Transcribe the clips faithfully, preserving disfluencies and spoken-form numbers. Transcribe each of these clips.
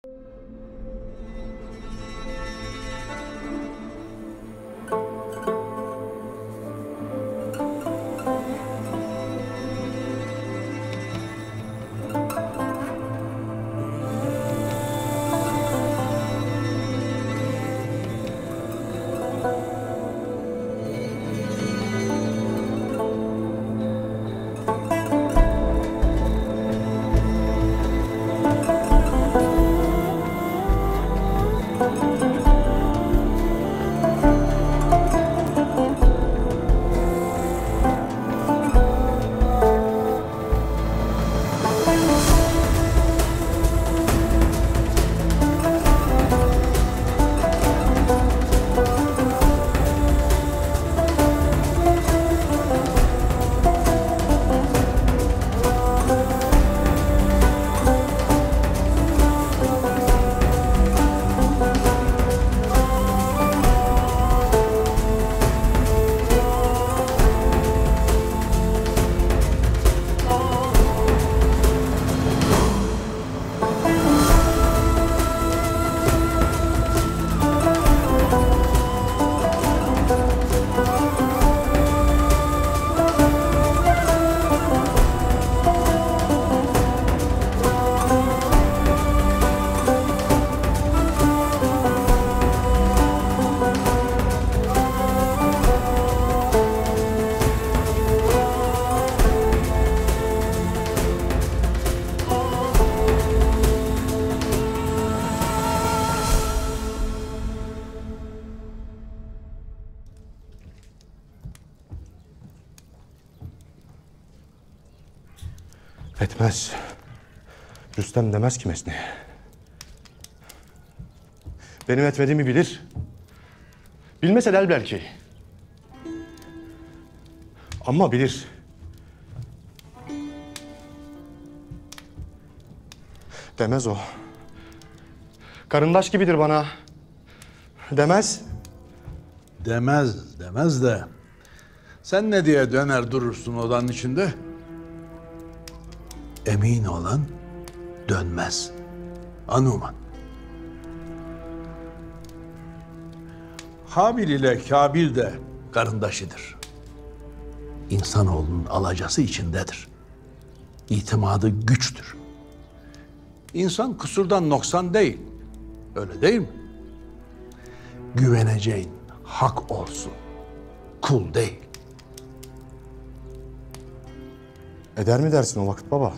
Etmez. Rüstem demez ki Mesne'ye. Benim etmediğimi bilir. Bilmese der belki. Ama bilir. Demez o. Karındaş gibidir bana. Demez. Demez, demez de sen ne diye döner durursun odanın içinde? Emin olan dönmez. Anuman. Habil ile Kabil de karındaşıdır. İnsanoğlunun alacası içindedir. İtimadı güçtür. İnsan kusurdan noksan değil. Öyle değil mi? Güveneceğin hak olsun. Kul değil. Eder mi dersin o vakit baba?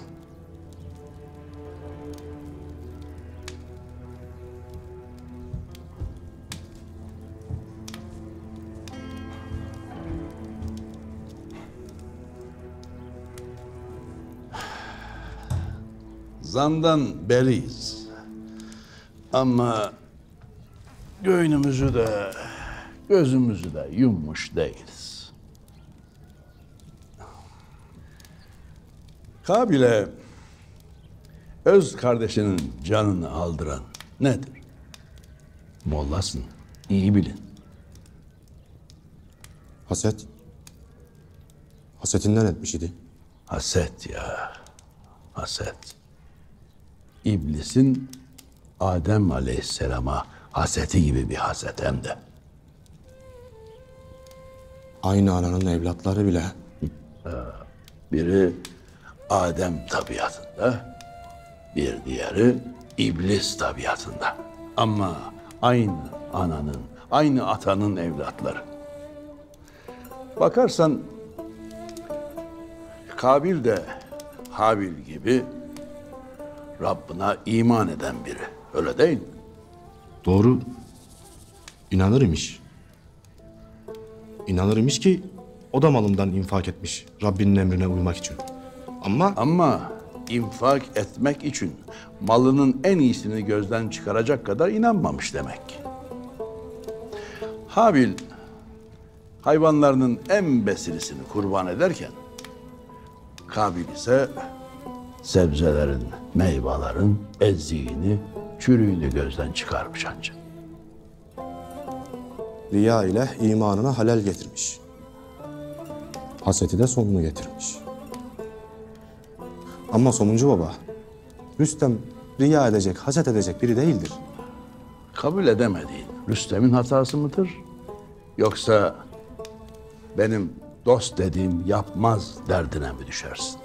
Zandan beriyiz. Ama göğnümüzü de gözümüzü de yummuş değiliz. Kabil'e öz kardeşinin canını aldıran nedir? Mollasın, iyi bilin. Haset. Hasetinden etmiş idi. Haset ya, haset. İblisin Adem Aleyhisselam'a haseti gibi bir haset hem de. Aynı ananın evlatları bile. Biri Adem tabiatında, bir diğeri iblis tabiatında. Ama aynı ananın, aynı atanın evlatları. Bakarsan Kabil de Habil gibi Rabbına iman eden biri. Öyle değil mi? Doğru. İnanır imiş. İnanır imiş ki o da malından infak etmiş Rabbinin emrine uymak için. Ama Ama infak etmek için malının en iyisini gözden çıkaracak kadar inanmamış demek. Habil hayvanlarının en besilisini kurban ederken Kabil ise sebzelerin, meyvelerin eziğini, çürüğünü gözden çıkarmış ancak. riya ile imanına halel getirmiş. Haseti de sonunu getirmiş. Ama Somuncu Baba, Rüstem riya edecek, haset edecek biri değildir. Kabul edemediğin Rüstem'in hatası mıdır? Yoksa benim dost dediğim yapmaz derdine mi düşersin?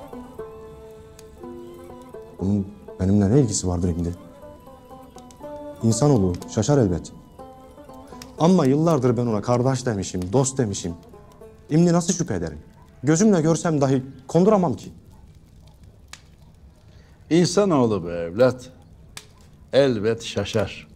Bunun benimle ne ilgisi vardır şimdi? İnsanoğlu şaşar elbet. Ama yıllardır ben ona kardeş demişim, dost demişim. Şimdi nasıl şüphe ederim? Gözümle görsem dahi konduramam ki. İnsanoğlu be evlat, elbet şaşar.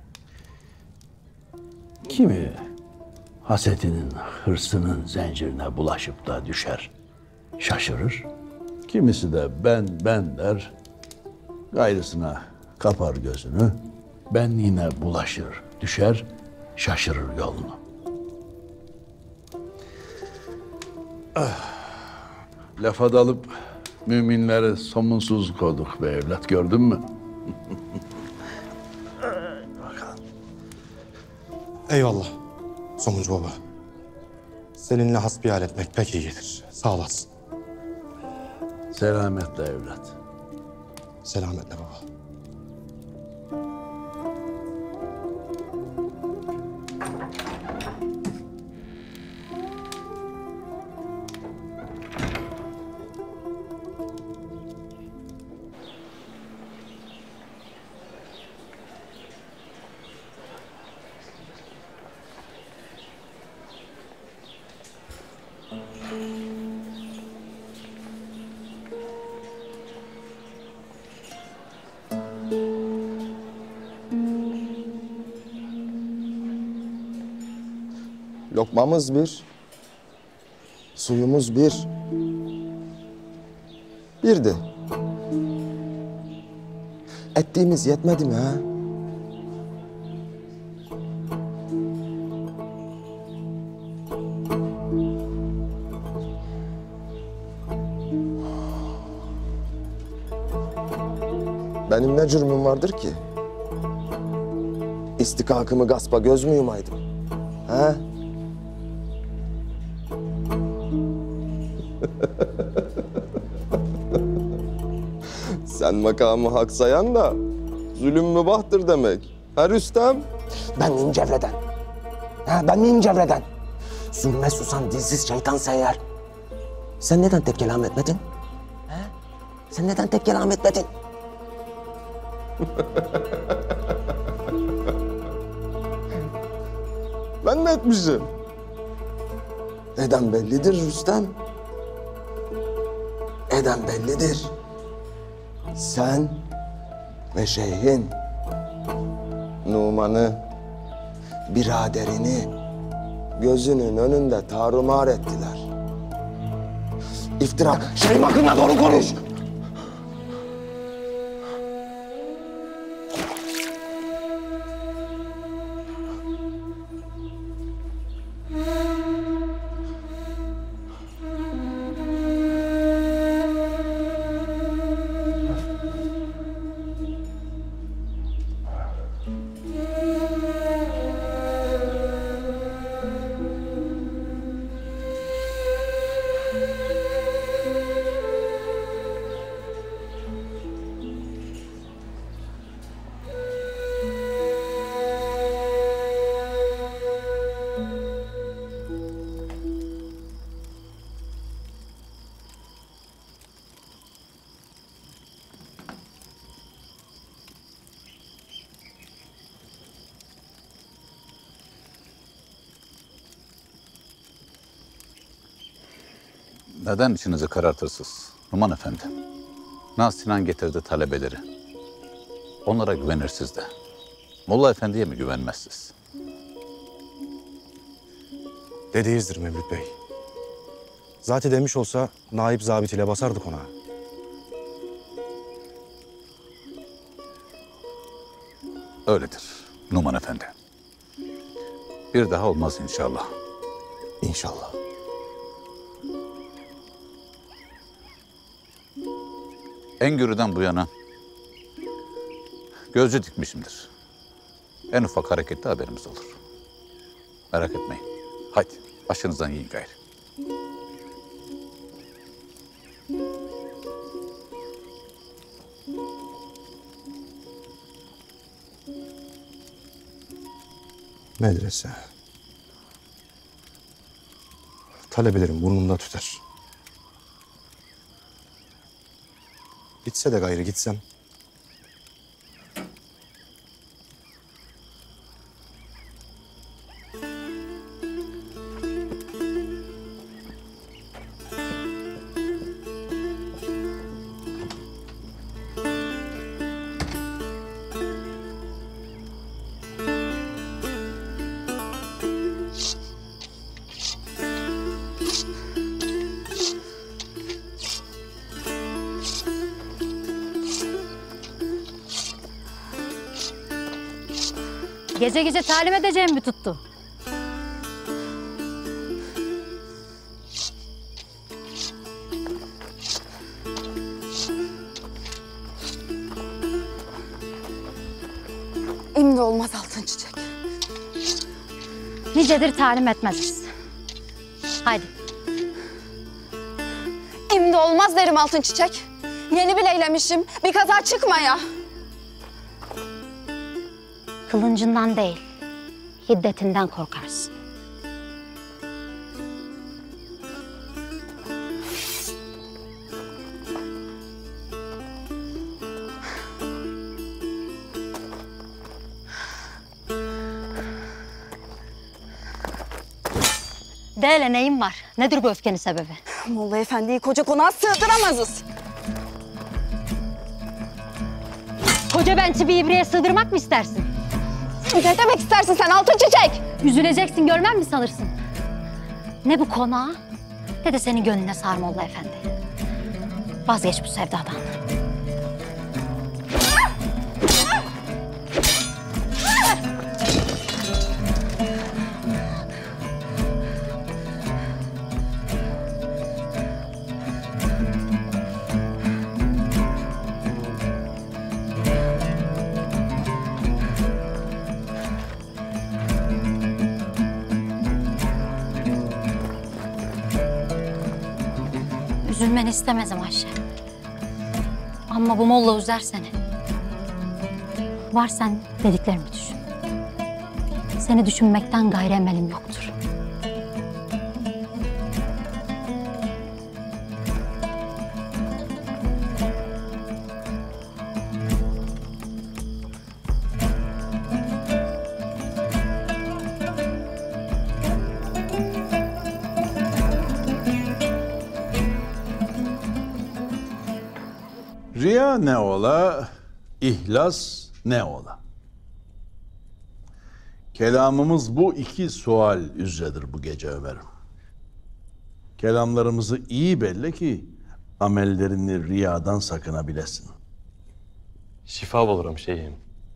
Kimi hasetinin, hırsının zincirine bulaşıp da düşer, şaşırır. Kimisi de ben ben der, gayrısına kapar gözünü, benliğine bulaşır, düşer, şaşırır yolunu. Ah, lafa dalıp müminleri somunsuz koyduk be evlat, gördün mü? Eyvallah Somuncu baba. Seninle hasbihal etmek pek iyi gelir. Sağ olasın. Selametle evlat. Selametle baba. Lokmamız bir, suyumuz bir. Bir de ettiğimiz yetmedi mi ha? Benim ne cürmüm vardır ki? İstikakımı gaspa göz mü yumaydım? Ha? Sen makamı hak sayan da zulüm mübahtır demek. Ha Rüstem? Ben miyim Cevre'den? Ha, ben miyim Cevre'den? Zulme susan dilsiz şeytansa eğer. Sen neden tek kelam etmedin? Ha? Sen neden tek kelam etmedin? Ben mi etmişim? Eden bellidir Rüstem. Eden bellidir. Sen ve şeyhin Numan'ı, biraderini gözünün önünde tarumar ettiler. İftira. Şeyim hakkında doğru konuş. Neden içinizi karartırsınız Numan Efendi? Naz Sinan getirdi talebeleri. Onlara güvenirsiz de. Molla Efendi'ye mi güvenmezsiniz? Dediğizdir Mevlüt Bey. Zaten demiş olsa naip zabit ile basardık ona. Öyledir Numan Efendi. Bir daha olmaz inşallah. İnşallah. Engürü'den bu yana gözcü dikmişimdir. En ufak harekette haberimiz olur. Merak etmeyin. Haydi başınızdan yiyin gayrı. Medrese. Talebelerim burnumda tüter. Gitse de gayrı gitsem. Gece gece talim edeceğim mi tuttu? Emri olmaz altın çiçek. Nicedir talim etmeziz. Haydi. Emri olmaz derim altın çiçek. Yeni bile eylemişim. Bir kaza çıkmaya. Kılıncından değil, hiddetinden korkarsın. De hele neyin var? Nedir bu öfkenin sebebi? Molla Efendi'yi koca konağa sığdıramazız. Koca benti bir ibriğe sığdırmak mı istersin? Ne demek istersin sen altın çiçek? Üzüleceksin, görmem mi sanırsın? Ne bu konağa, ne de senin gönlüne Sarmolla Efendi. Vazgeç bu sevdadan. Üzülmeni istemezim Ayşe. Ama bu molla üzer seni. Var sen dediklerimi düşün. Seni düşünmekten gayrı emelim yoktur. Riya ne ola, ihlas ne ola? Kelamımız bu iki sual üzeridir bu gece Ömer'im. Kelamlarımızı iyi belli ki amellerini riyadan sakınabilesin. Şifa bulurum şeyhim.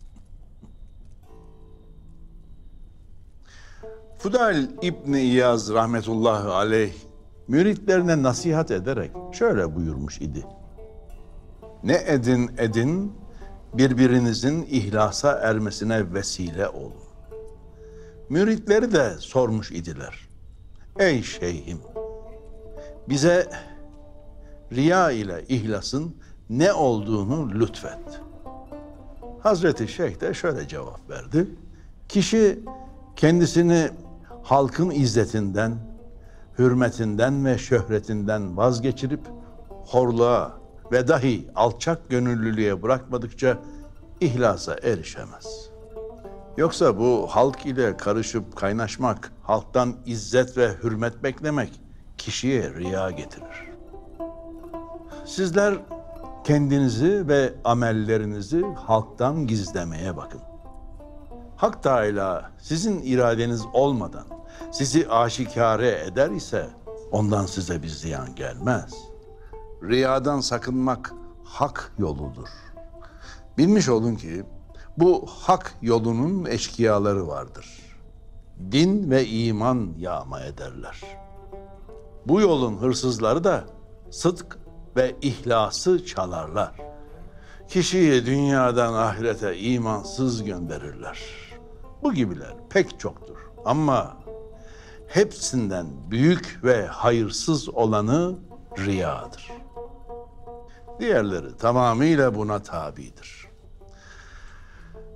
Fudayl İbni İyaz rahmetullahi aleyh müritlerine nasihat ederek şöyle buyurmuş idi. Ne edin edin, birbirinizin ihlasa ermesine vesile olun. Müritleri de sormuş idiler. Ey şeyhim, bize riya ile ihlasın ne olduğunu lütfet. Hazreti Şeyh de şöyle cevap verdi. Kişi kendisini halkın izzetinden, hürmetinden ve şöhretinden vazgeçirip horluğa ve dahi alçak gönüllülüğe bırakmadıkça ihlasa erişemez. Yoksa bu halk ile karışıp kaynaşmak, halktan izzet ve hürmet beklemek kişiye riya getirir. Sizler kendinizi ve amellerinizi halktan gizlemeye bakın. Hak Teâlâ sizin iradeniz olmadan sizi aşikare eder ise ondan size bir ziyan gelmez. Riyadan sakınmak hak yoludur. Bilmiş olun ki bu hak yolunun eşkıyaları vardır. Din ve iman yağma ederler. Bu yolun hırsızları da sıdk ve ihlası çalarlar. Kişiyi dünyadan ahirete imansız gönderirler. Bu gibiler pek çoktur ama hepsinden büyük ve hayırsız olanı riyadır. Diğerleri tamamıyla buna tabidir.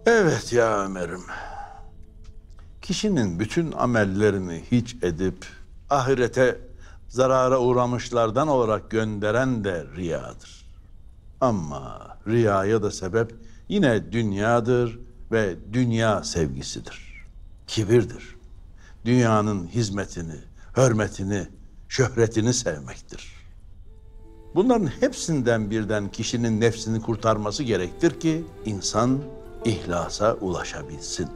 Evet ya Ömer'im. Kişinin bütün amellerini hiç edip ahirete zarara uğramışlardan olarak gönderen de riyadır. Ama riyaya da sebep yine dünyadır ve dünya sevgisidir. Kibirdir. Dünyanın hizmetini, hürmetini, şöhretini sevmektir. Bunların hepsinden birden kişinin nefsini kurtarması gerektir ki insan ihlasa ulaşabilsin.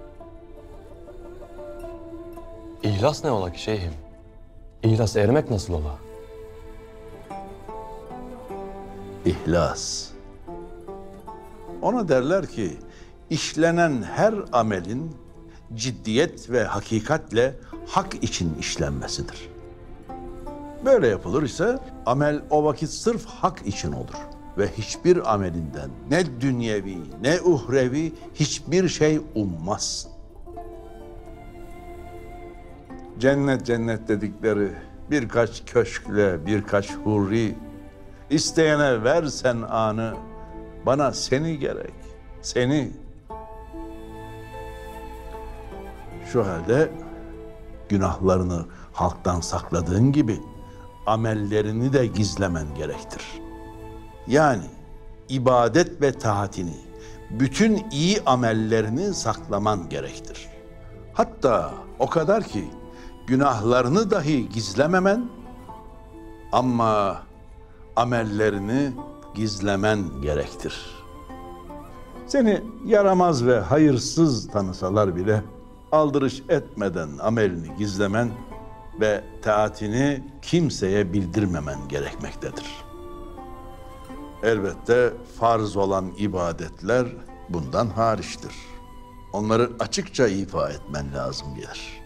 İhlas ne ola ki şeyhim? İhlas ermek nasıl ola? İhlas. Ona derler ki işlenen her amelin ciddiyet ve hakikatle hak için işlenmesidir. Böyle yapılır ise amel o vakit sırf hak için olur. Ve hiçbir amelinden ne dünyevi ne uhrevi hiçbir şey ummaz. Cennet cennet dedikleri birkaç köşkle birkaç hurri, isteyene versen anı, bana seni gerek, seni. Şu halde günahlarını halktan sakladığın gibi amellerini de gizlemen gerektir. Yani ibadet ve taatini, bütün iyi amellerini saklaman gerektir. Hatta o kadar ki günahlarını dahi gizlememen ama amellerini gizlemen gerektir. Seni yaramaz ve hayırsız tanısalar bile aldırış etmeden amelini gizlemen ve taatini kimseye bildirmemen gerekmektedir. Elbette farz olan ibadetler bundan hariçtir. Onları açıkça ifa etmen lazım gelir.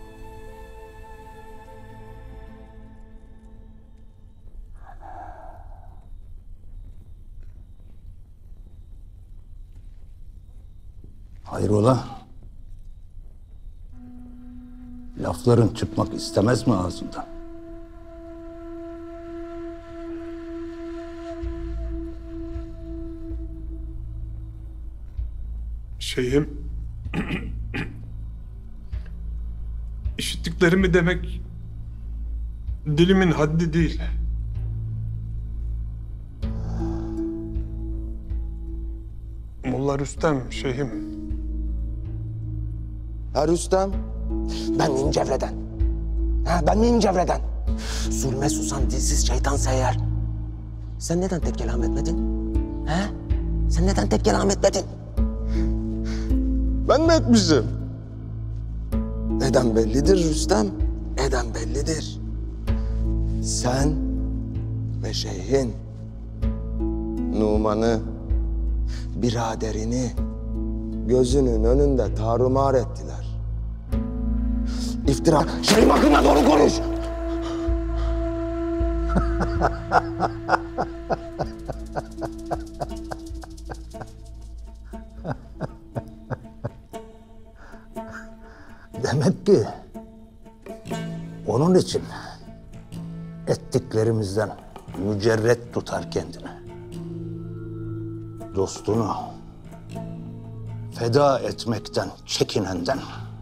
Hayrola? Lafların çıkmak istemez mi ağzından? Şeyhim, işittiklerimi demek dilimin haddi değil. Molla Rüstem, şeyhim. Ha Rüstem? Ben miyim Cevre'den? Ha, ben miyim Cevre'den? Zulme susan dilsiz şeytan seyyar. Sen neden tek kelam etmedin? Ha? Sen neden tek kelam etmedin? Ben mi etmişim? Neden bellidir Rüstem? Neden bellidir? Sen ve şeyhin Numan'ı, biraderini gözünün önünde tarumar ettiler. İftira, şeyhim hakkında doğru konuş. Demek ki onun için ettiklerimizden mücerret tutar kendini. Dostunu feda etmekten çekinenden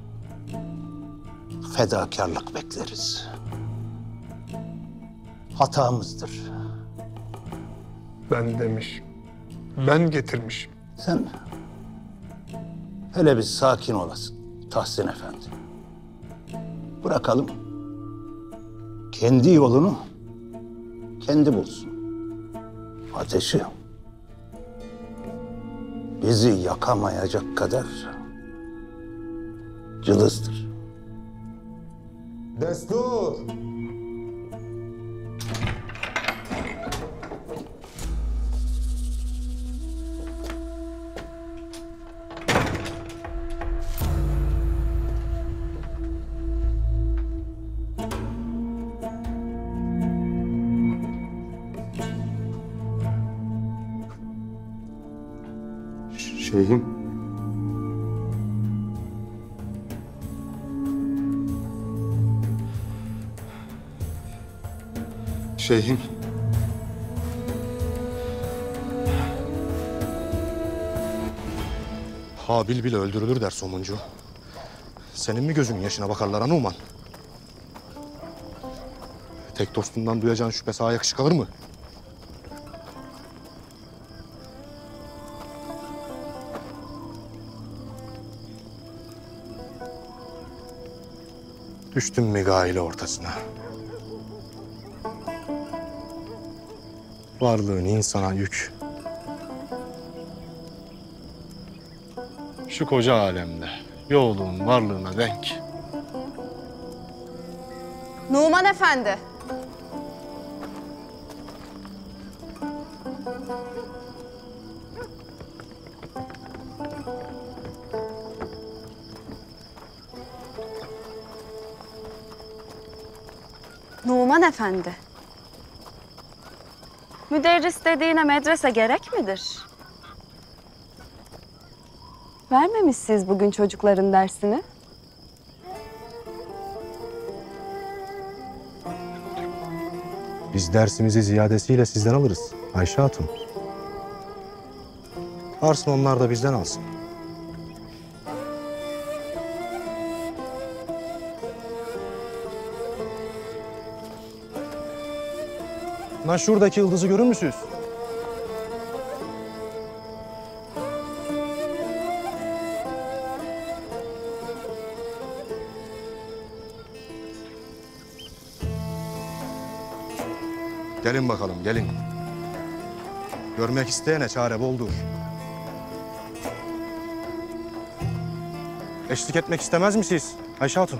fedakarlık bekleriz. Hatamızdır. Ben demiş, ben getirmişim. Sen hele bir sakin olasın Tahsin Efendi. Bırakalım kendi yolunu kendi bulsun. Ateşi bizi yakamayacak kadar cılızdır. destur. Şeyhim. Şeyhim. Habil bile öldürülür der somuncu. Senin mi gözünün yaşına bakarlar ha Numan? Tek dostundan duyacağın şüphe sana yakışık alır mı? Düştün megaile ortasına. Varlığın insana yük. Şu koca alemde yokluğun varlığına denk. Numan Efendi. Numan Efendi. Müderris dediğine medrese gerek midir? Vermemişsiniz bugün çocukların dersini. Biz dersimizi ziyadesiyle sizden alırız Ayşe Hatun. Varsın onlar da bizden alsın. Lan şuradaki yıldızı görür müsünüz? Gelin bakalım, gelin. Görmek isteyene çare boldur. Eşlik etmek istemez misiniz Ayşe Hatun?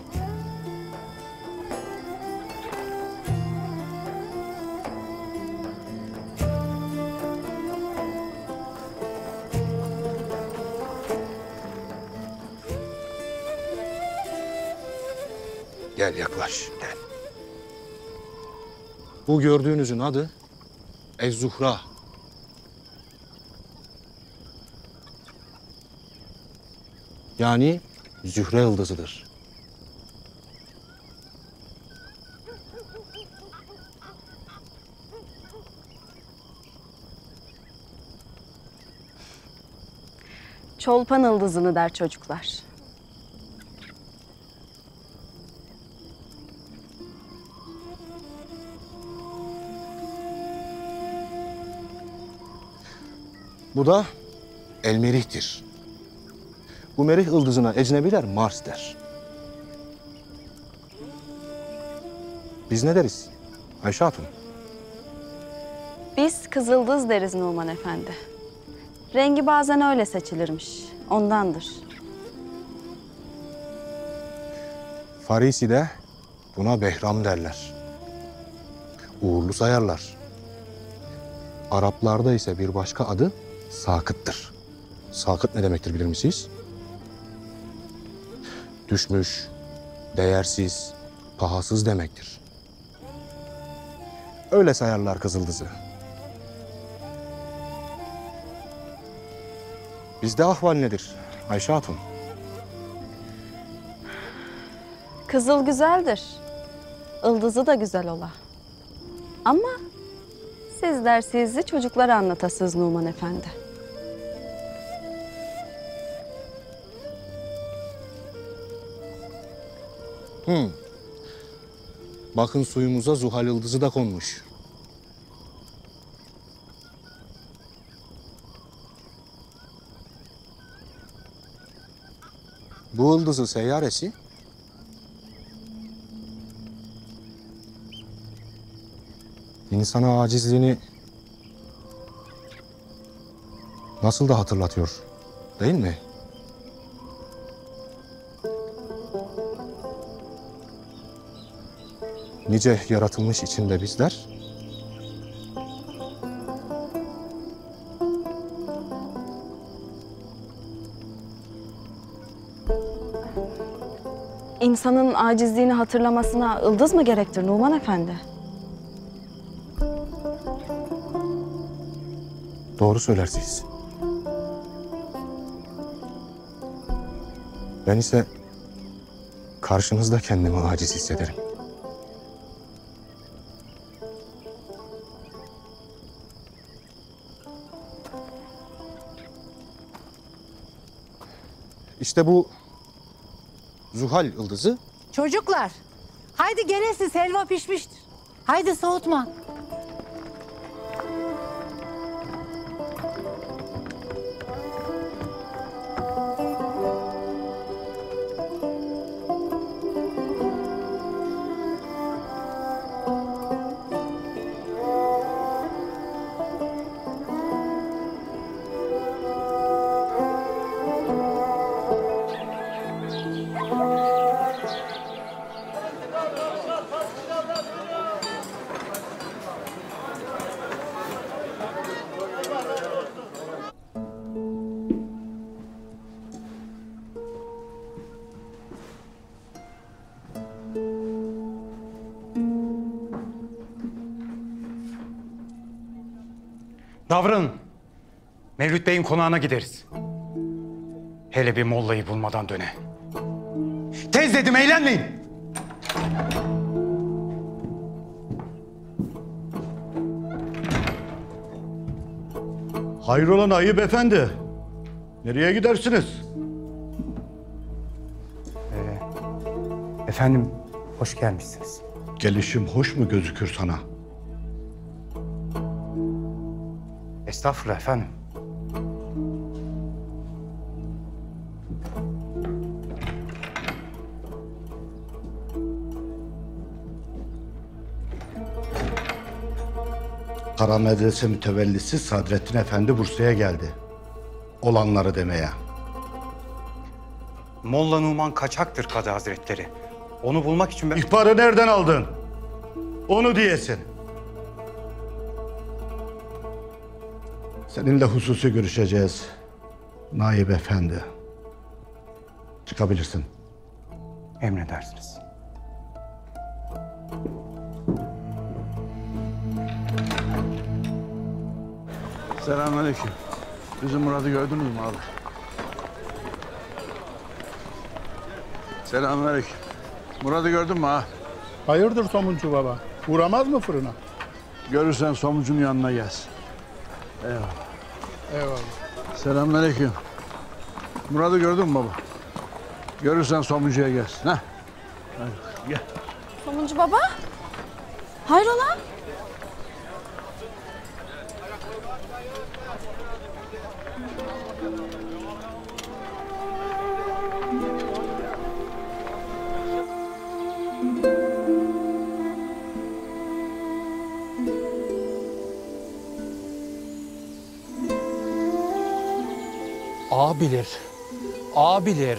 Gel yaklaş, gel. Bu gördüğünüzün adı Ez-Zuhra. Yani Zühre yıldızıdır. Çolpan yıldızını der çocuklar. Bu da El Merih'tir. Bu Merih yıldızına ecnebiler Mars der. Biz ne deriz Ayşe Hatun? Biz kızıldız deriz Numan Efendi. Rengi bazen öyle seçilirmiş. Ondandır. Farisi de buna Behram derler. Uğurlu sayarlar. Araplarda ise bir başka adı Sakıt'tır. Sakıt ne demektir bilir misiniz? Düşmüş, değersiz, pahasız demektir. Öyle sayarlar kızıldızı. Bizde ahval nedir Ayşe Hatun? Kızıl güzeldir. Ildızı da güzel ola. Ama siz dersinizi çocuklara anlatasınız Numan Efendi. Hmm. Bakın suyumuza Zuhal yıldızı da konmuş. Bu yıldızın seyyaresi insana acizliğini nasıl da hatırlatıyor, değil mi? Nice yaratılmış içinde bizler, İnsanın acizliğini hatırlamasına ıldız mı gerektir Numan Efendi? doğru söylersiniz. Ben ise karşınızda kendimi aciz hissederim. İşte bu Zuhal yıldızı. Çocuklar, haydi gelesiz helva pişmiştir. Haydi soğutma. Davranın. Mevlüt Bey'in konağına gideriz. Hele bir mollayı bulmadan döne. Tez dedim, eğlenmeyin. Hayrola Naip Efendi? Nereye gidersiniz? Ee, efendim, hoş gelmişsiniz. Gelişim hoş mu gözükür sana? Estağfurullah efendim. Kara Medrese mütevellisi Sadrettin Efendi Bursa'ya geldi. Olanları demeye. Molla Numan kaçaktır Kadı Hazretleri. Onu bulmak için ben... İhbarı nereden aldın? Onu diyesin. Seninle hususi görüşeceğiz. Naip Efendi. Çıkabilirsin. Emredersiniz. Selamünaleyküm. Bizim Murat'ı gördünüz mü abi? Selamünaleyküm. Murat'ı gördün mü ha? Hayırdır Somuncu baba? Uğramaz mı fırına? Görürsen Somuncu'nun yanına gelsin. Eyvallah. Eyvallah. Selamünaleyküm. Murat'ı gördün mü baba? Görürsen Somuncu'ya gelsin. Ha? Hadi gel. Somuncu baba? Hayrola? Ağa bilir. Ağa bilir.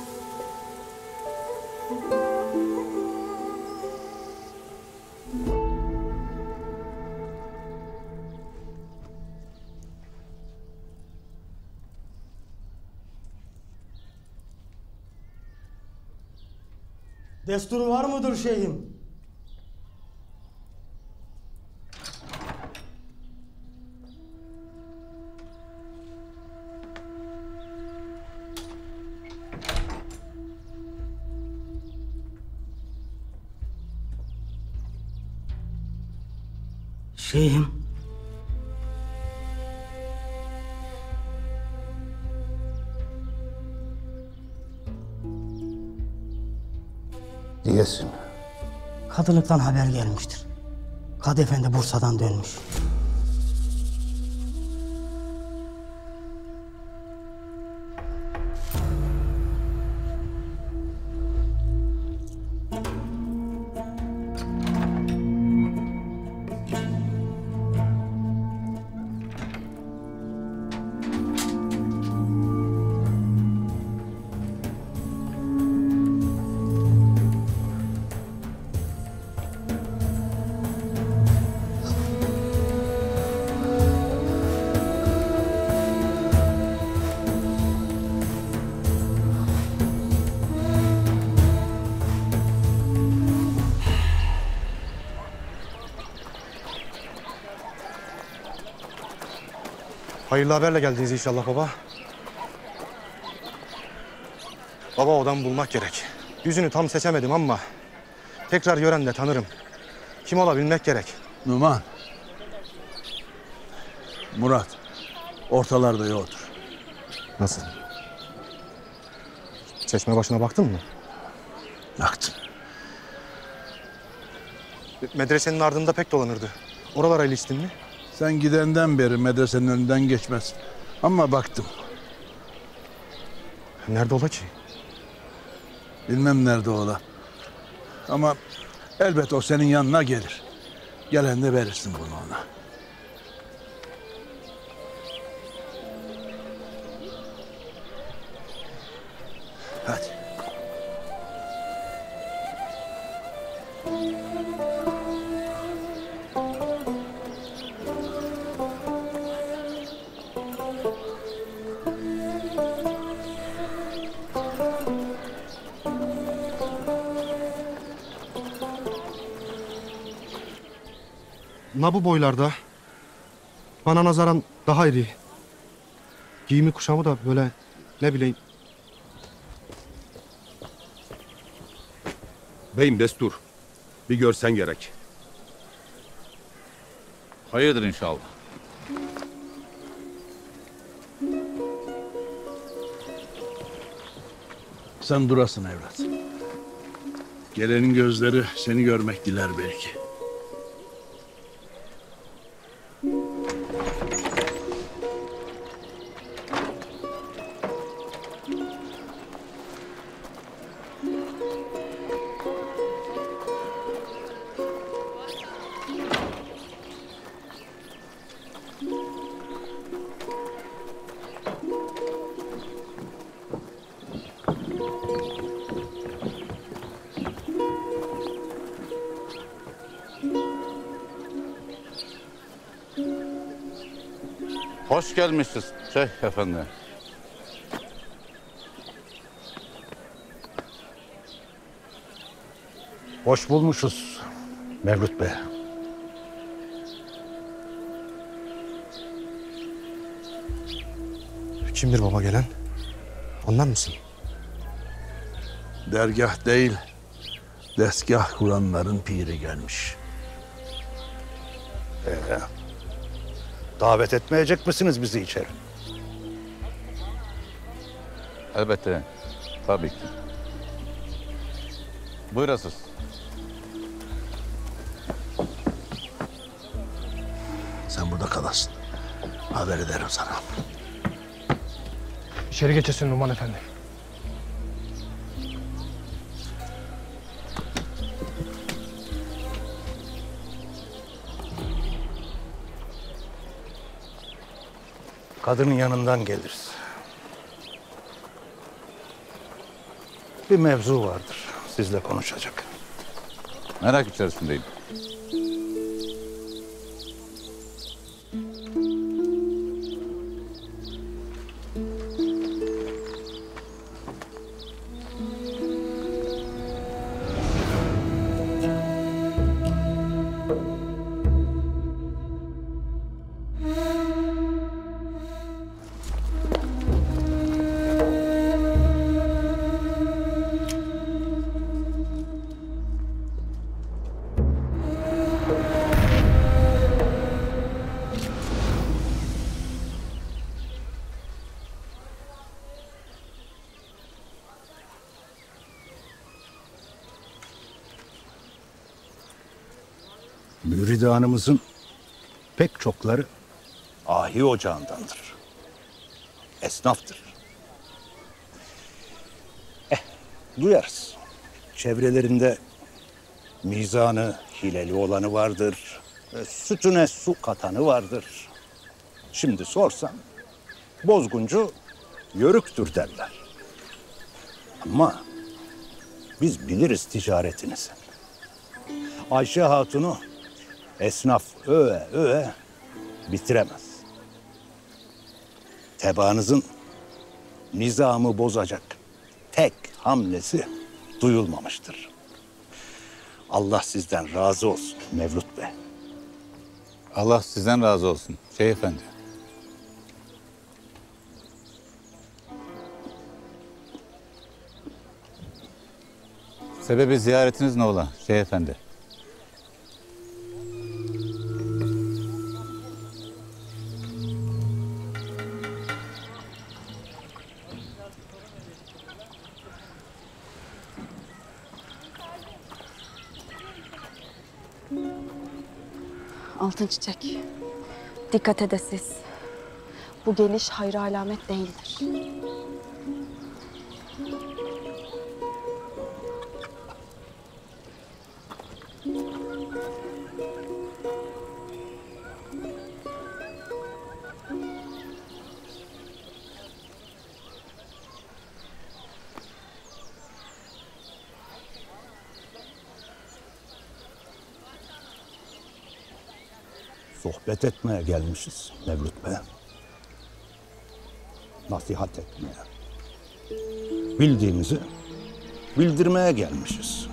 Destur var mıdır şeyhim? Şeyhim. Diyesin. Kadılıktan haber gelmiştir. Kadı Efendi Bursa'dan dönmüş. Hayırlı haberle geldiniz inşallah baba. Baba o adamı bulmak gerek. Yüzünü tam seçemedim ama tekrar gören de tanırım. Kim olabilmek gerek. Numan. Murat. Ortalarda yoktur. Nasıl? Çeşme başına baktın mı? Baktım. Medresenin ardında pek dolanırdı. Oralara iliştin mi? Sen gidenden beri medresenin önünden geçmez. Ama baktım. Nerede ola ki? Bilmem nerede ola. Ama elbet o senin yanına gelir. Gelende verirsin bunu ona. Hadi. Na bu boylarda bana nazaran daha iri. Giyimi kuşamı da böyle ne bileyim. Beyim destur. Bir görsen gerek. Hayırdır inşallah. Sen durasın evlat. Gelenin gözleri seni görmek diler belki. Hoş gelmişsiniz Şeyh Efendi. Hoş bulmuşuz Mevlüt Bey. Kimdir baba gelen? Anlar mısın? Dergah değil, desgah kuranların piri gelmiş. Ee, davet etmeyecek misiniz bizi içeri? Elbette. Tabii ki. Buyurasız. Sen burada kalasın. Haber ederim sana. İçeri geçesin Numan Efendi. Kadının yanından geliriz. Bir mevzu vardır. Sizle konuşacak. Merak içerisindeyim. Müridanımızın pek çokları ahi ocağındandır. Esnaftır. Eh, duyarız. Çevrelerinde mizanı hileli olanı vardır. e, Sütüne su katanı vardır. Şimdi sorsam bozguncu yörüktür derler. Ama biz biliriz ticaretinizi. Ayşe Hatun'u esnaf öve öve bitiremez. Tebaanızın nizamı bozacak tek hamlesi duyulmamıştır. Allah sizden razı olsun Mevlüt Bey. Allah sizden razı olsun Şeyh Efendi. Sebebi ziyaretiniz ne ola Şeyh Efendi? Altın Çiçek, dikkat edesiz. Bu geliş hayra alamet değildir. Sohbet etmeye gelmişiz Mevlüt Bey. Nasihat etmeye. Bildiğimizi bildirmeye gelmişiz.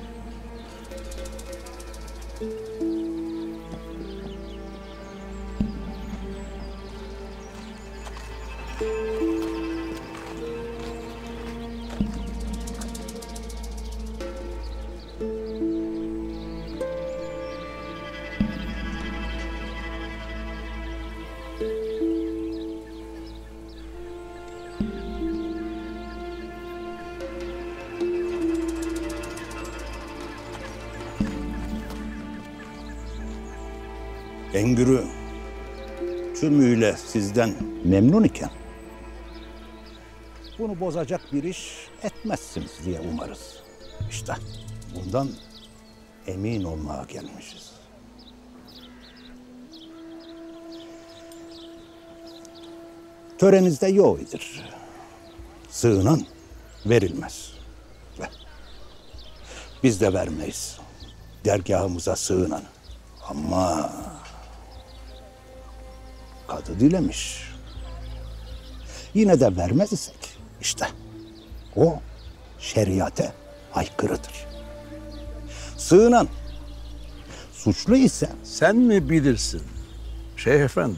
Engürü tümüyle sizden memnun iken bunu bozacak bir iş etmezsiniz diye umarız. İşte bundan emin olmaya gelmişiz. Törenizde yoğudur. Sığınan verilmez. Ve biz de vermeyiz dergahımıza sığınan. Ama kadı dilemiş. Yine de vermez isek işte o şeriate aykırıdır. Sığınan suçlu ise... Sen mi bilirsin Şeyh Efendi?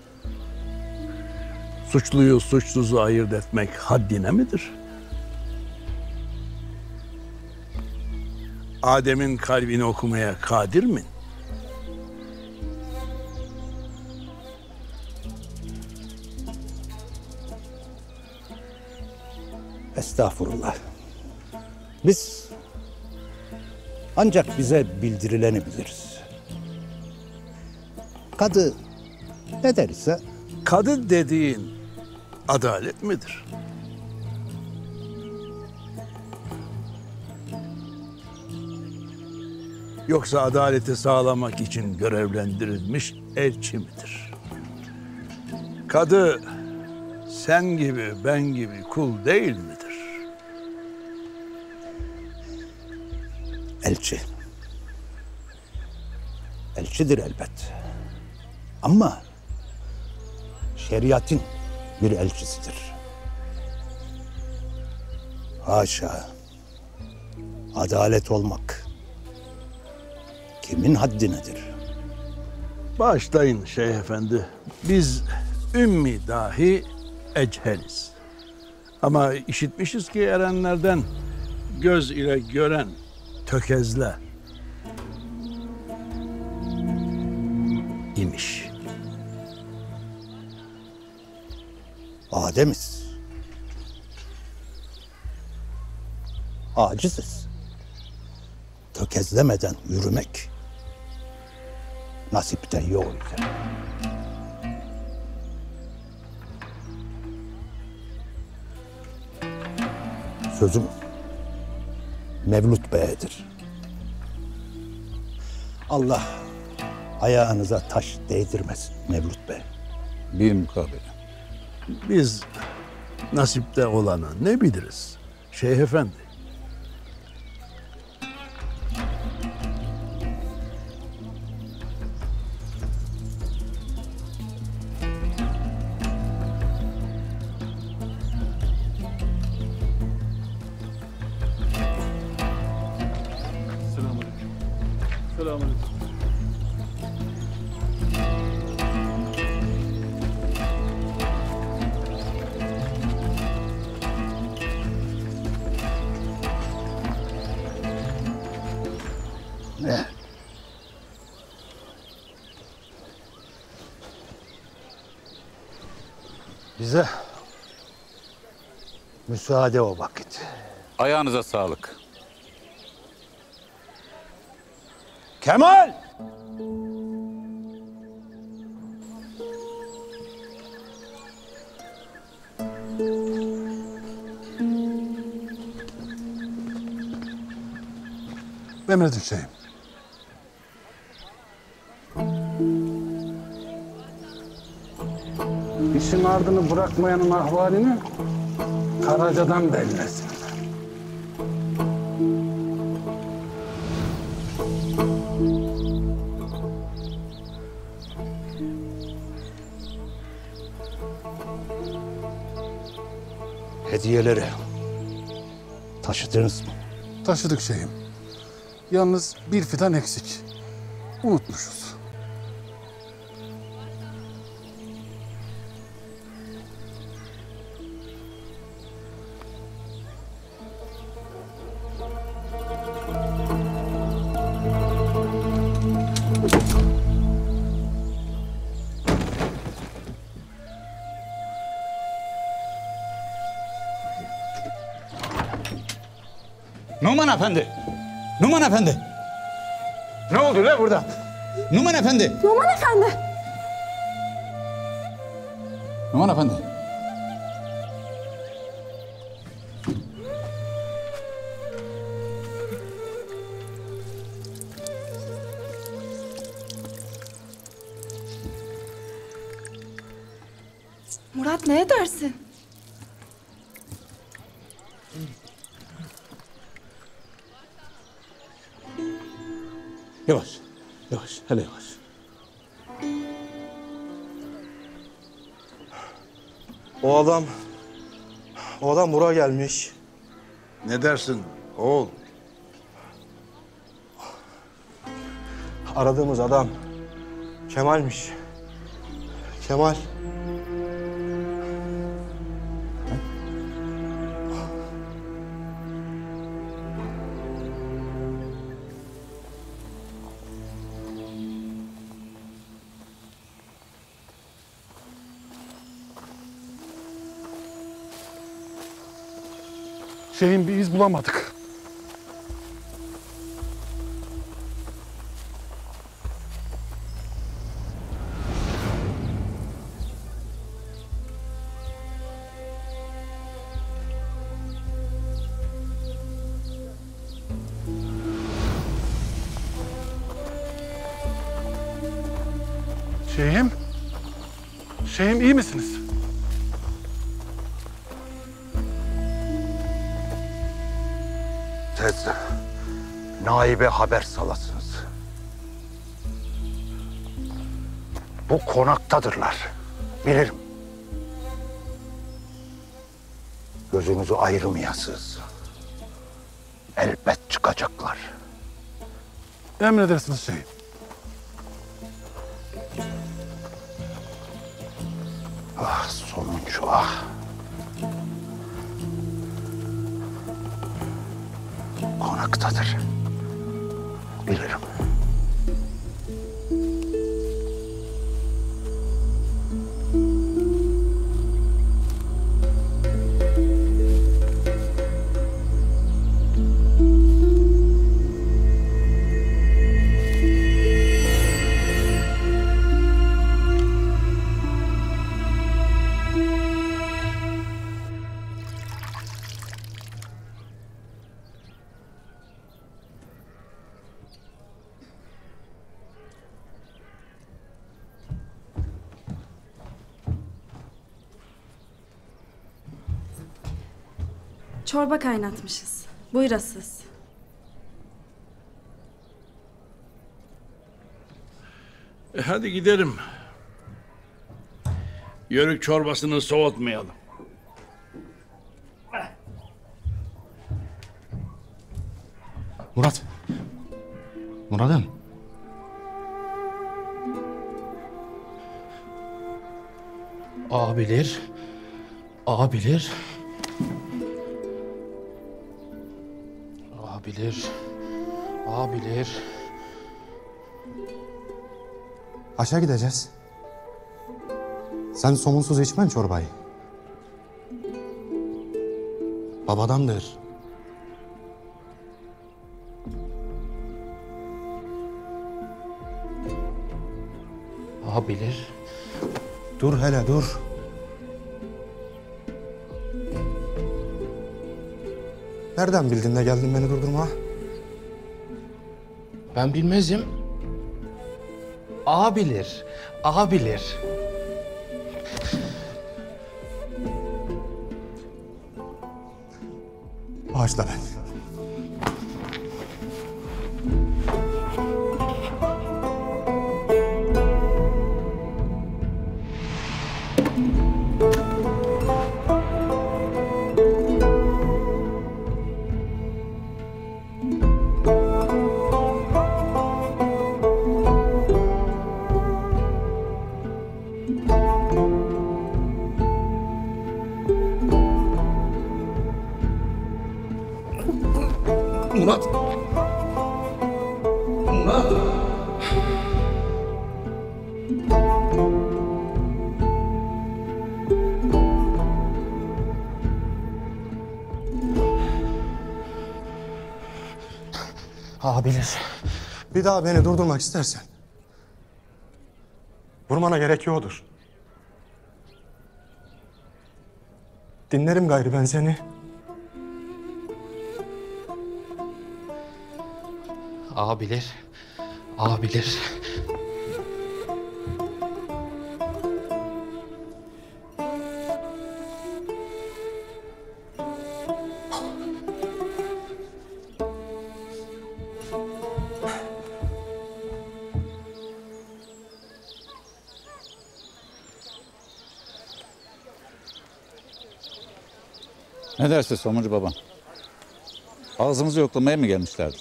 Suçluyu suçsuzu ayırt etmek haddine midir? Adem'in kalbini okumaya kadir mi? Estağfurullah. Biz ancak bize bildirileni biliriz. Kadı ne derse... Kadı dediğin adalet midir? Yoksa adaleti sağlamak için görevlendirilmiş elçi midir? Kadı sen gibi ben gibi kul değil midir? Elçi. Elçidir elbet. Ama şeriatın bir elçisidir. Haşa. Adalet olmak kimin haddinedir? Bağışlayın Şeyh Efendi. Biz ümmi dahi echeliz. Ama işitmişiz ki erenlerden göz ile gören tökezle imiş. Ademiz. Aciziz. Tökezlemeden yürümek nasipte yoktur. Sözüm Mevlüt Bey'edir. Allah ayağınıza taş değdirmesin Mevlüt Bey. Bir mukabele. Biz nasipte olanı ne biliriz Şeyh Efendi? Selamünaleyküm. Selamünaleyküm. Ne? Bize müsaade o vakit. Ayağınıza sağlık. Kemal! Emredin şeyim. İşin ardını bırakmayanın ahvalini Karaca'dan bellesin. Hediyeleri taşıdınız mı? Taşıdık şeyim. Yalnız bir fidan eksik. Unutmuşuz. Numan Efendi! Numan Efendi! Ne oldu lan burada? Numan Efendi! Numan Efendi! Numan Efendi! Murat ne edersin? Yavaş, yavaş, hele yavaş. O adam, o adam buraya gelmiş. Ne dersin oğul? Aradığımız adam Kemal'miş. Kemal. Şeyin bir iz bulamadık. Şeyhim, Şeyhim iyi misiniz? Tez naibe haber salasınız. Bu konaktadırlar. Bilirim. Gözünüzü ayırmayasınız. Elbet çıkacaklar. Emredersiniz şeyhim. Ah sonuncu ah. Konaktadır. Bilirim. Çorba kaynatmışız. Buyurasız. E hadi gidelim. Yörük çorbasını soğutmayalım. Murat. Murat'ım. Ağa bilir. Ağa bilir. Ağa bilir. Ağa bilir. Aşağı gideceğiz. Sen somunsuz içmen çorbayı. Babadandır. Ağa bilir. Dur hele dur. Nereden bildin de geldin beni durdurma? Ben bilmezim. Ağa bilir. Ağa bilir. Bağışla beni. Murat. Murat. Ağa bilir. Bir daha beni durdurmak istersen vurmana gerek yoktur. Dinlerim gayrı ben seni. Ağa bilir. Ağa bilir. Ne dersin Somuncu Baba? Ağzımızı yoklamaya mı gelmişlerdir?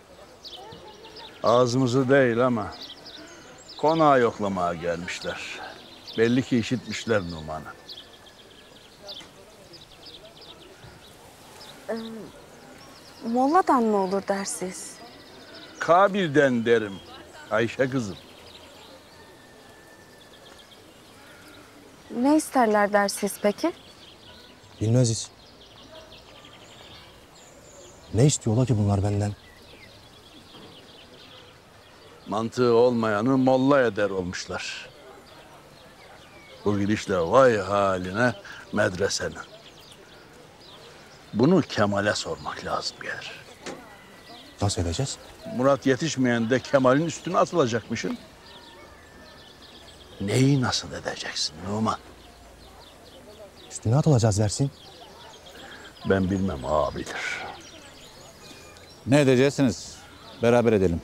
Ağzımızı değil ama konağı yoklamaya gelmişler. Belli ki işitmişler Numan'ı. Ee, Molladan ne olur dersiz? Kabil'den derim Ayşe kızım. Ne isterler dersiz peki? Bilmeziz. Ne istiyorlar ki bunlar benden? Mantığı olmayanı molla eder olmuşlar. Bu gidişle vay haline medresenin. Bunu Kemal'e sormak lazım gelir. Nasıl edeceğiz? Murat yetişmeyen de Kemal'in üstüne atılacakmışsın. Neyi nasıl edeceksin Numan? Üstüne atılacağız dersin. Ben bilmem, ağa bilir. Ne edeceksiniz? Beraber edelim.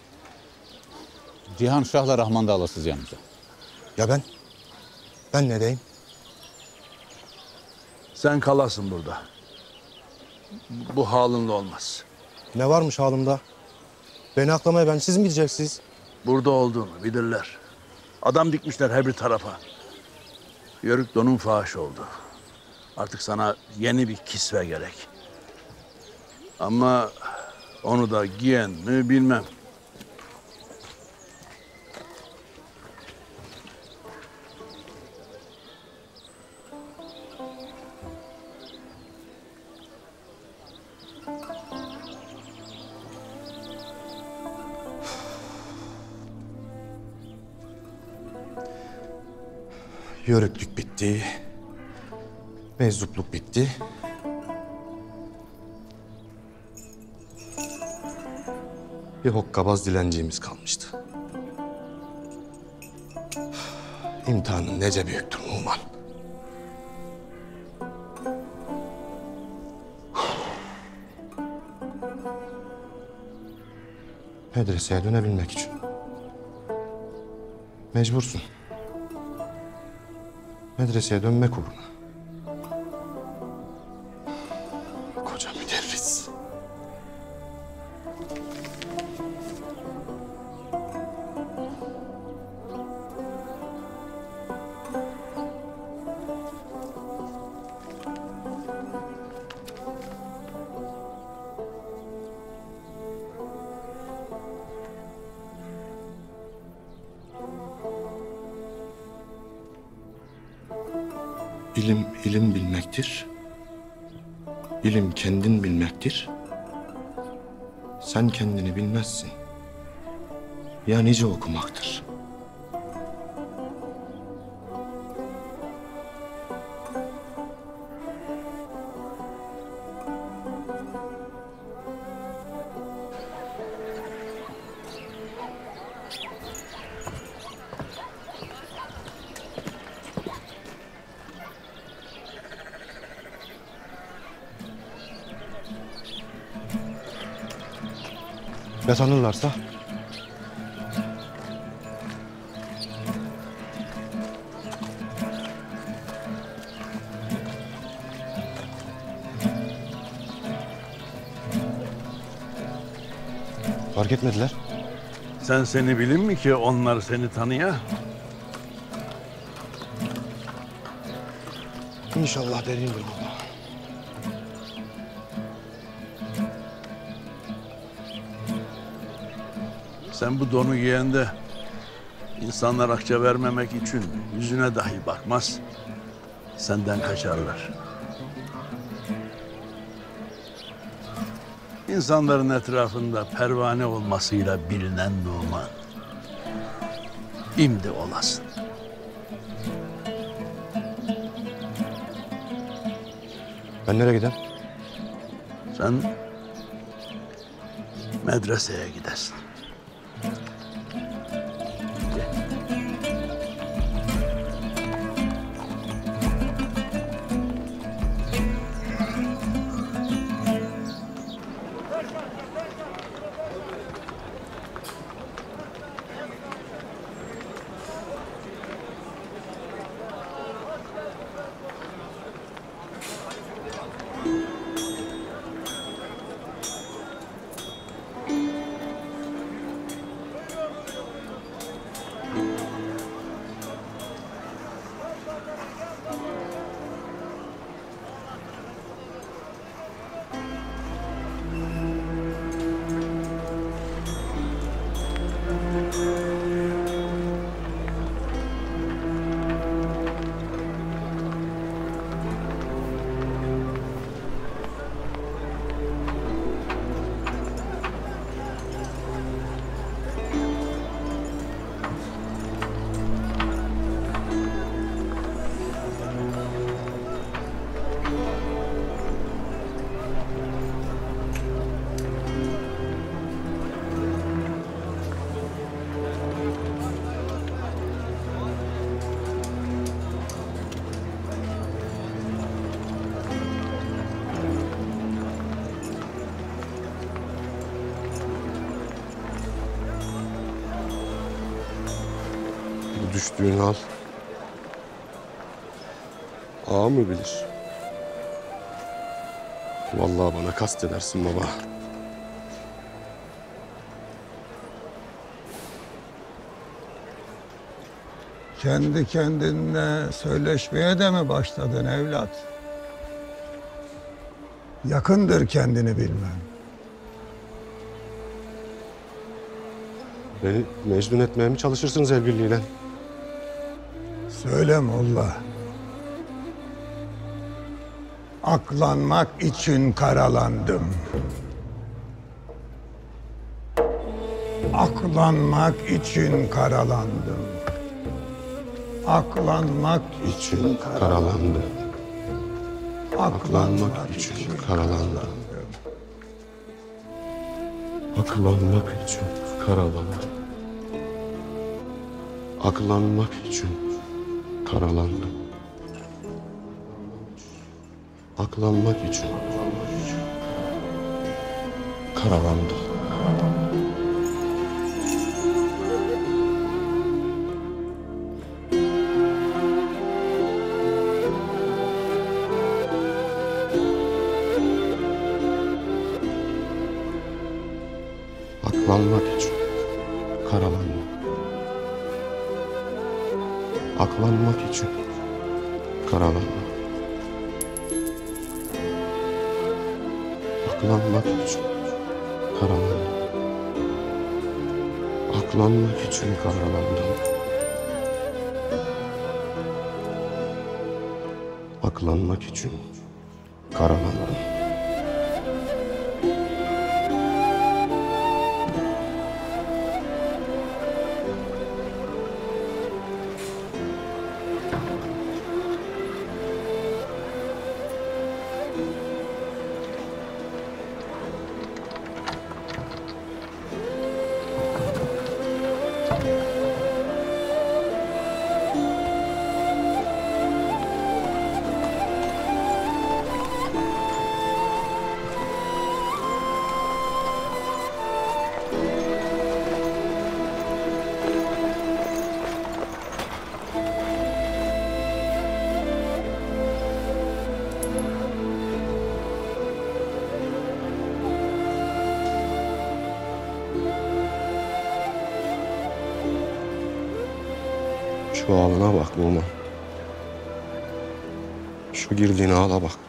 Cihan Şah'la Rahman da alasız yanınıza. Ya ben? Ben ne diyeyim? Sen kalasın burada. Bu halinde olmaz. Ne varmış halimde? Beni aklamaya ben siz mi gideceksiniz? Burada olduğunu bilirler. Adam dikmişler her bir tarafa. Yörük donun fahiş oldu. Artık sana yeni bir kisve gerek. Ama onu da giyen mi bilmem. Yörüklük bitti. Meczupluk bitti. Bir hokkabaz dilencimiz kalmıştı. İmtihanın nece büyüktür Numan. Medreseye dönebilmek için. Mecbursun. Medreseye dönmek uğruna. Koca müderris. İlim, ilim bilmektir. İlim kendin bilmektir. Sen kendini bilmezsin. Ya nice okumaktır. Ya tanırlarsa? Fark etmediler. Sen seni bilin mi ki onlar seni tanıya? İnşallah dediğin gibi baba. Sen bu donu giyende insanlar akça vermemek için yüzüne dahi bakmaz. Senden kaçarlar. İnsanların etrafında pervane olmasıyla bilinen Numan. İmdi olasın. Ben nereye gideyim? Sen medreseye gidersin. Düştüğün hal ağa mı bilir? Vallahi bana kast edersin baba. Kendi kendinle söyleşmeye de mi başladın evlat? Yakındır kendini bilmem. Beni mecnun etmeye mi çalışırsınız el birliğiyle? Söyle molla. Aklanmak için karalandım. Aklanmak için karalandım. Aklanmak için Karalandı. Aklanmak için karalandı. Aklanmak için karalandı. Aklanmak için karalandı. Aklanmak için karalandı. Aklanmak için karalandı. Aklanmak için karalandı. Aklanmak için karalandı. Aklanmak için karalandı. Aklanmak için karalandı. Şu halına bak Numan. Şu girdiğin hala bak.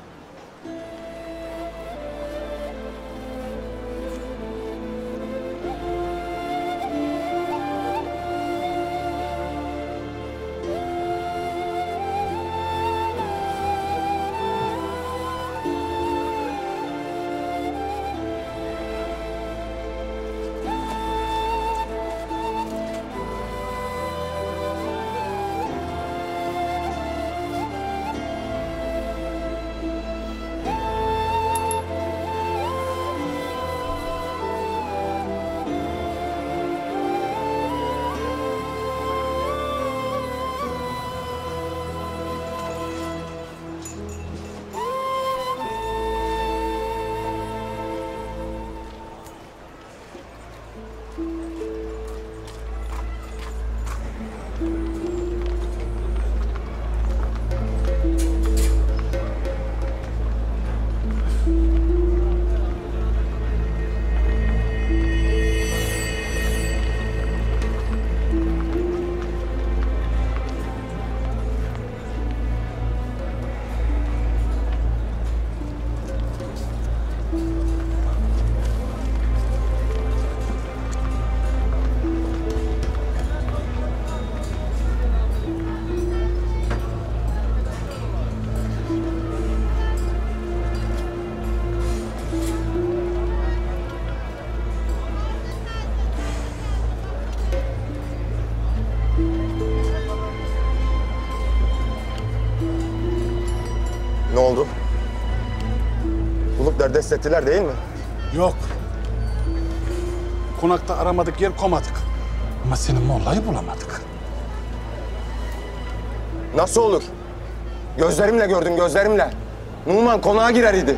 Ne oldu? Bulup derdest ettiler değil mi? Yok. Konakta aramadık yer komadık. Ama senin Molla'yı bulamadık. Nasıl olur? Gözlerimle gördüm, gözlerimle. Numan konağa girer idi.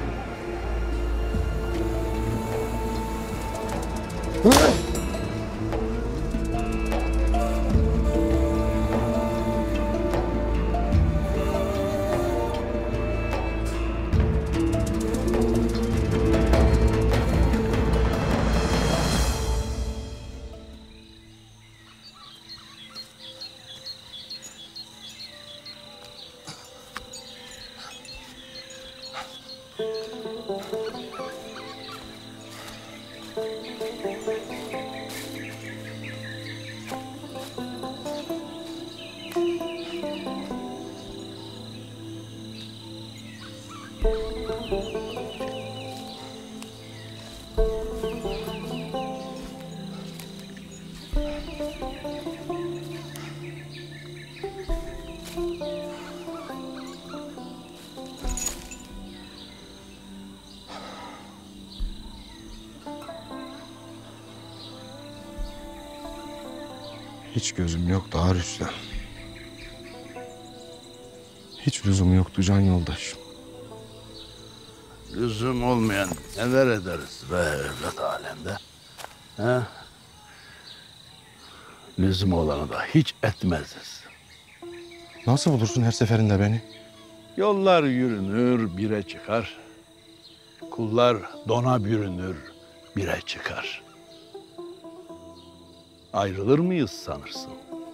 Hiç gözüm yoktu ha Rüstem. Hiç lüzum yoktu can yoldaşım. Lüzum olmayan neler ederiz be evlat alemde? He? Lüzum olanı da hiç etmeziz. Nasıl bulursun her seferinde beni? Yollar yürünür, bire çıkar. Kullar dona bürünür, bire çıkar. Ayrılır mıyız sanırsın?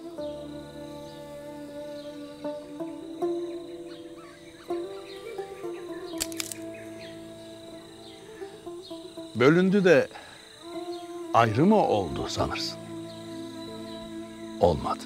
Bölündü de ayrı mı oldu sanırsın? Olmadı.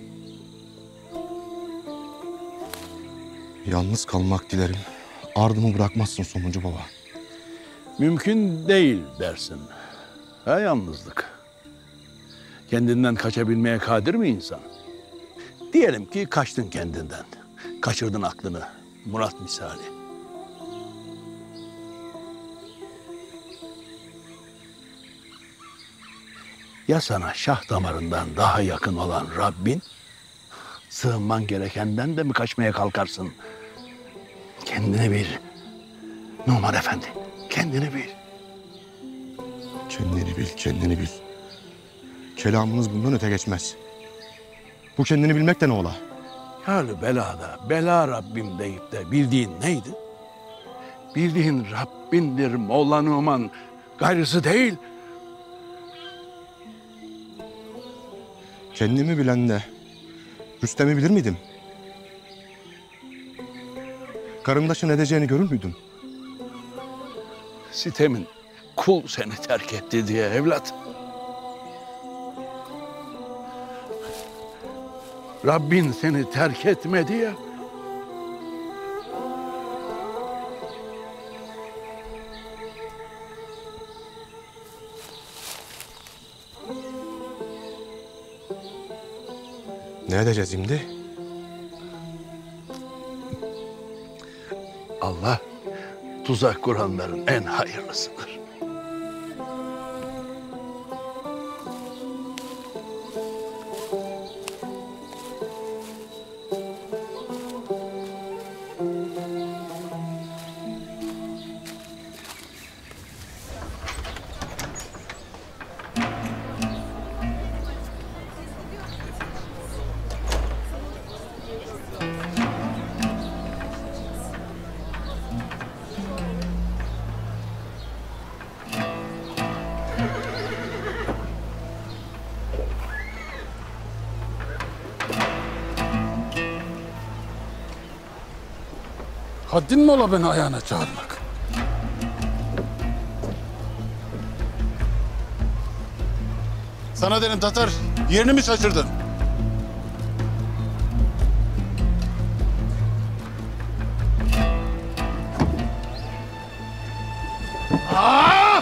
Yalnız kalmak dilerim. Ardımı bırakmazsın Somuncu Baba. Mümkün değil dersin. Ha yalnızlık. Kendinden kaçabilmeye kadir mi insan? Diyelim ki kaçtın kendinden. Kaçırdın aklını. Murat misali. Ya sana şah damarından daha yakın olan Rabbin, sığınman gerekenden de mi kaçmaya kalkarsın? Kendini bil. Numan Efendi, kendini bil. Kendini bil, kendini bil. Kelamınız bundan öte geçmez. Bu kendini bilmek de ne ola? Hâlü belada, bela Rabbim deyip de bildiğin neydi? Bildiğin Rabbindir Molla Numan, gayrısı değil. Kendimi bilen de Rüstem'i bilir miydim? Karındaşın edeceğini görür müydün? Sitemin kul seni terk etti diye evlat. Rabbin seni terk etmedi ya. Ne edeceğiz şimdi? Allah tuzak kuranların en hayırlısıdır. Haddin mi ola beni ayağına çağırmak? Sana dedim Tatar, yerini mi şaşırdın? Aa!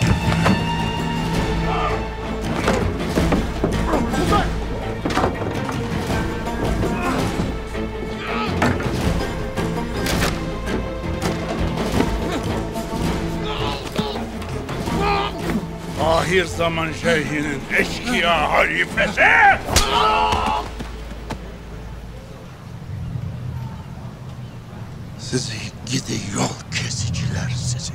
Ahir zaman şeyhinin eşkıya halifesi! Sizi gidi yol kesiciler sizi.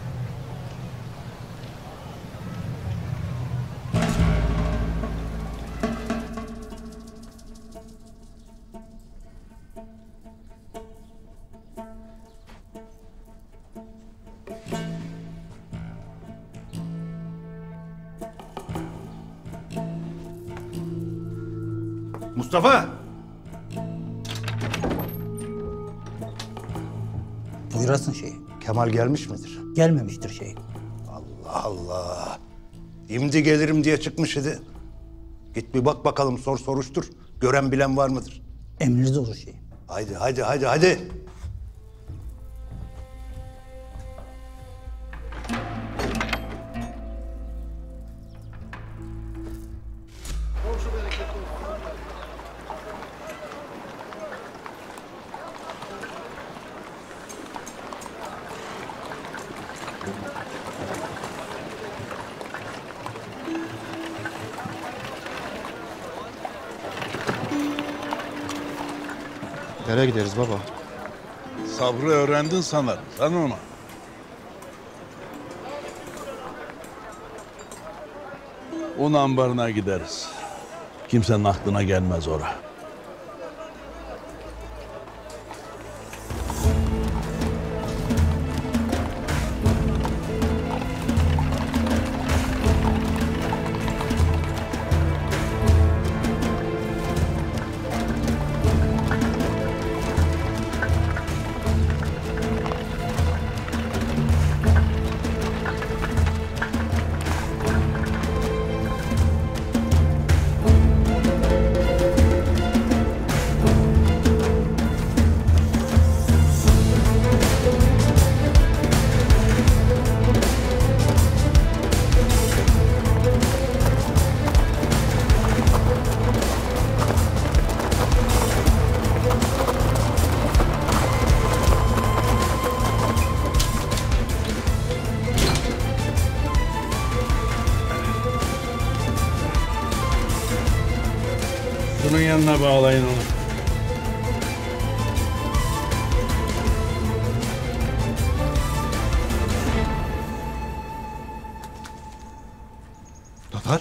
Mustafa! Buyurasın şeyim. Kemal gelmiş midir? Gelmemiştir şeyim. Allah Allah. Şimdi gelirim diye çıkmış idi. Git bir bak bakalım, sor soruştur. Gören bilen var mıdır? Emriniz olur şeyim. Haydi haydi haydi haydi. Nereye gideriz baba? Sabrı öğrendin sanırım, sanırım. Un ambarına gideriz. Kimsenin aklına gelmez ora. Şunun yanına bağlayın onu. Tatar?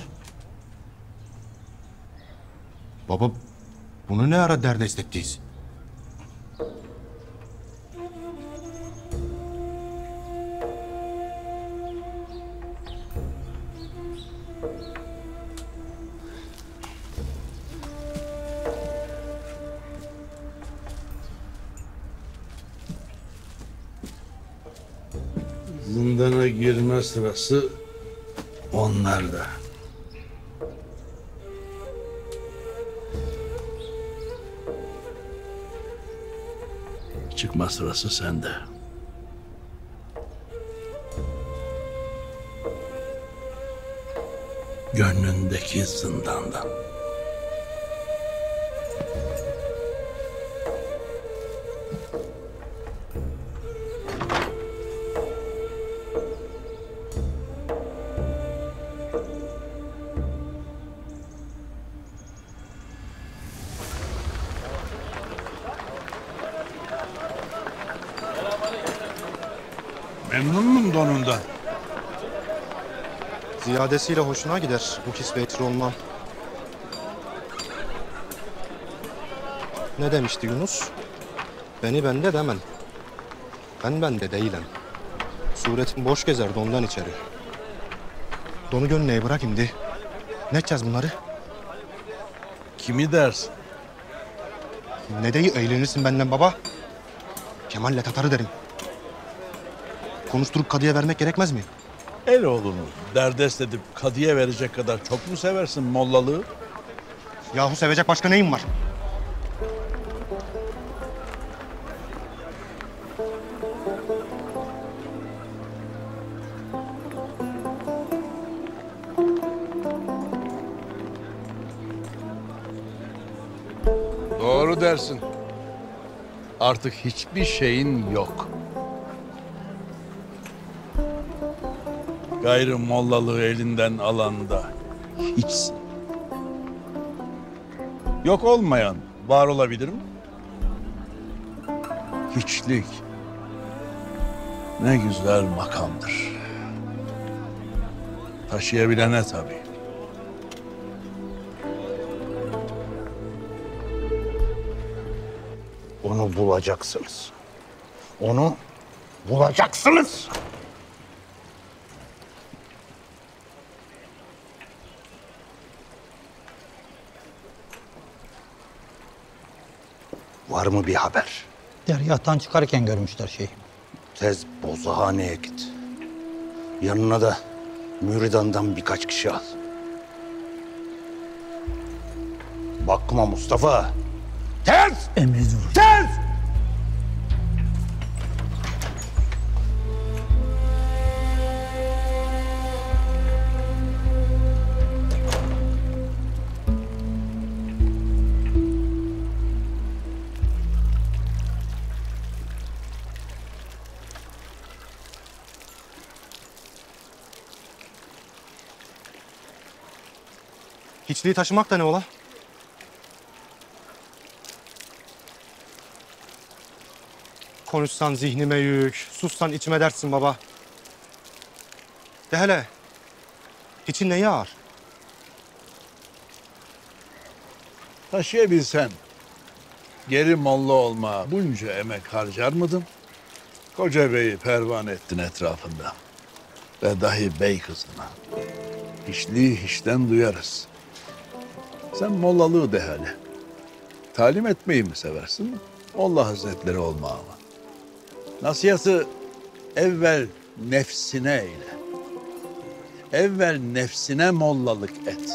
Baba, bunu ne ara derdest ettiyiz? zindana girme sırası onlarda. Çıkma sırası sende. Gönlündeki zindandan. Memnun musun donundan? Ziyadesiyle hoşuna gider bu kisveytir olmam. Ne demişti Yunus? Beni bende demen. Ben bende değilim. Suretin boş gezerdi ondan içeri. Donu gönleye bırak şimdi. Ne edeceğiz bunları? Kimi dersin? Ne deyi eğlenirsin benden baba? Kemal'le Tatar'ı derim. Konuşturup kadıya vermek gerekmez mi? El oğlunu derdest edip kadıya verecek kadar çok mu seversin mollalığı? Yahu sevecek başka neyim var? Doğru dersin. Artık hiçbir şeyin yok. Gayrı mollalığı elinden alanda hiçsin. Yok olmayan var olabilir mi? Hiçlik ne güzel makamdır. Taşıyabilene tabii. Onu bulacaksınız. Onu bulacaksınız. Var mı bir haber? Deryahtan çıkarken görmüşler şeyim. Tez Bozahane'ye git. Yanına da Müridan'dan birkaç kişi al. Bakma Mustafa. Tez! Emrediyorum. Tez! Hiçliği taşımak da ne ola? Konuşsan zihnime yük, sussan içime dersin baba. De hele, için neyi ağır? Taşıyabilsen geri molla olma bunca emek harcar mıydın? Koca beyi pervan ettin etrafında. Ve dahi bey kızına. Hiçliği hiçten duyarız. Sen mollalığı de hele. Talim etmeyi mi seversin? Molla hazretleri olma ama. Nasihatı evvel nefsine eyle. Evvel nefsine mollalık et.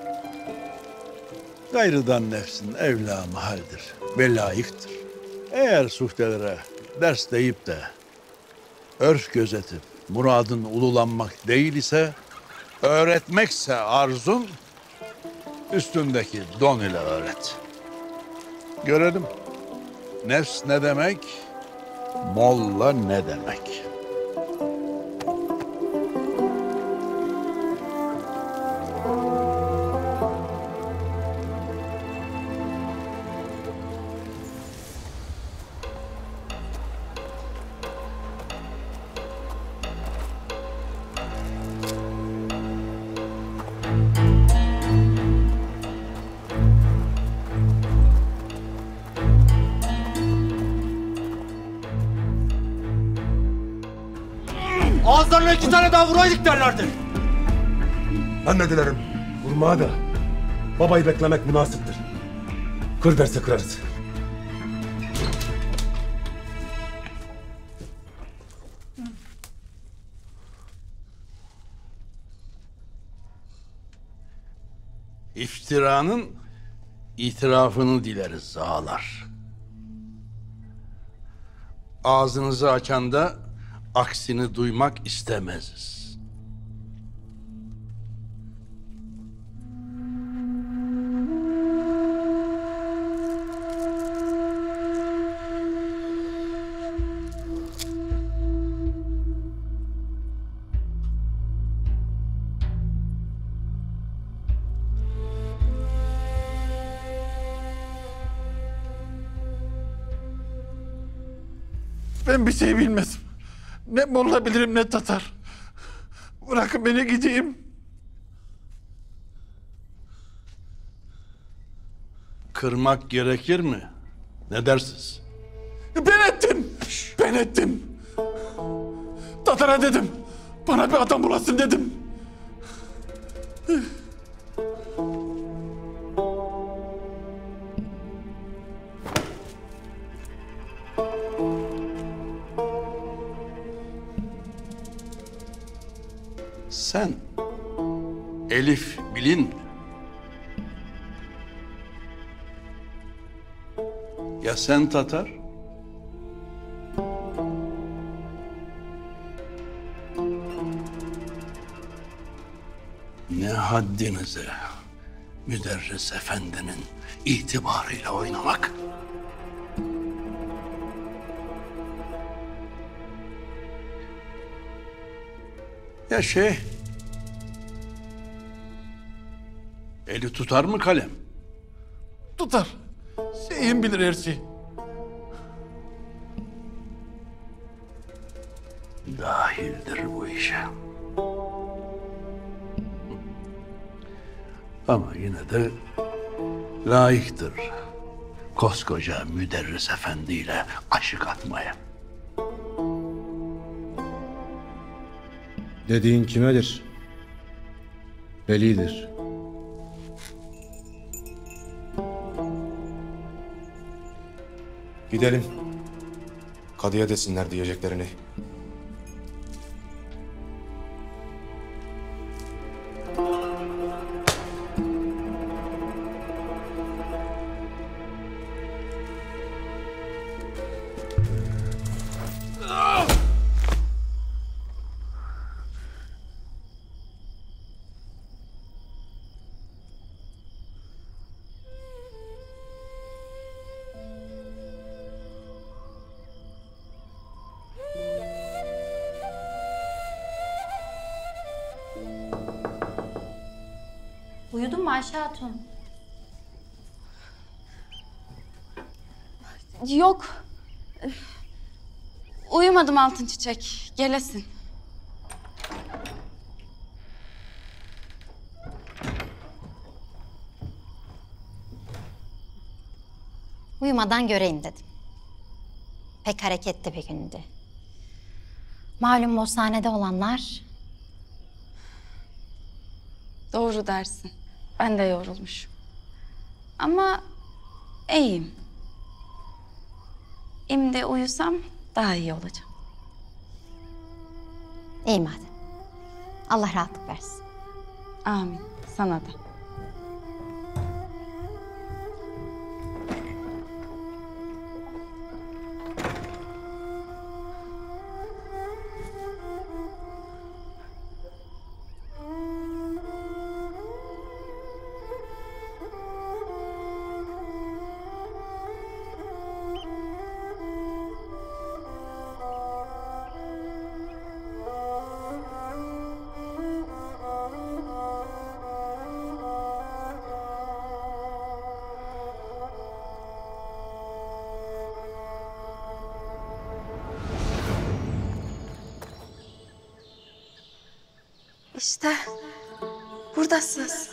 Gayrıdan nefsin evla mahaldir ve layıktır. Eğer suhtelere ders deyip de örf gözetip muradın ululanmak değil ise, öğretmekse arzun, üstündeki don ile öğret. Görelim. Nefs ne demek? Molla ne demek? Ağızlarına iki tane daha vuraydık derlerdi. Ben ne dilerim? Vurmaya da babayı beklemek münasiptir. Kır derse kırarız. İftiranın itirafını dileriz ağalar. Ağzınızı açan da aksini duymak istemeziz. Ben bir şey bilmezim. Ne Molla bilirim ne Tatar. Bırakın beni gideyim. Kırmak gerekir mi? Ne dersiniz? Ben ettim. Ben ettim. Tatar'a dedim. Bana bir adam bulasın dedim. Sen Elif bilin. Ya sen Tatar? Ne haddinize müderris efendinin itibarıyla oynamak. Ya şey, eli tutar mı kalem? Tutar. Şeyhim bilir her şeyi. Dahildir bu işe. Ama yine de layıktır koskoca müderris efendiyle aşık atmaya. Dediğin kimedir? Velidir. Gidelim. Kadıya desinler diyeceklerini. Uyudun mu Ayşe Hatun? Yok. Uyumadım Altın Çiçek. Gelesin. Uyumadan göreyim dedim. Pek hareketli bir gündü. Malum bozhanede olanlar. Doğru dersin. Ben de yorulmuşum. Ama iyiyim. Şimdi uyusam daha iyi olacağım. İyi madem. Allah rahatlık versin. Amin. Sana da. İşte buradasınız.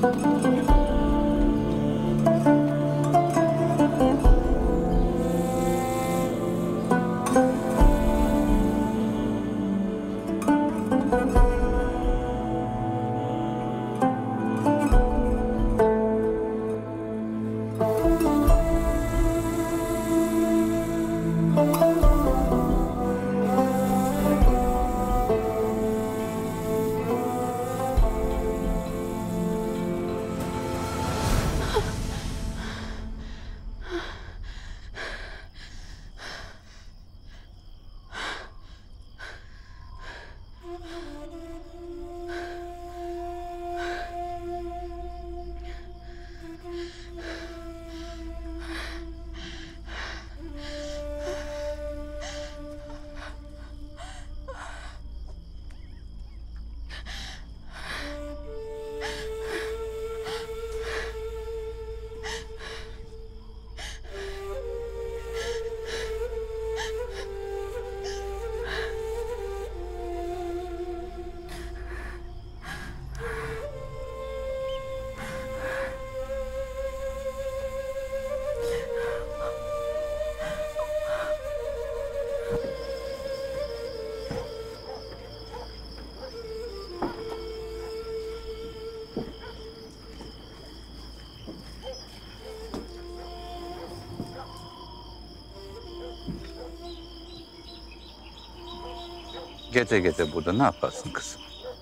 Gece gece burada ne yaparsın kızım?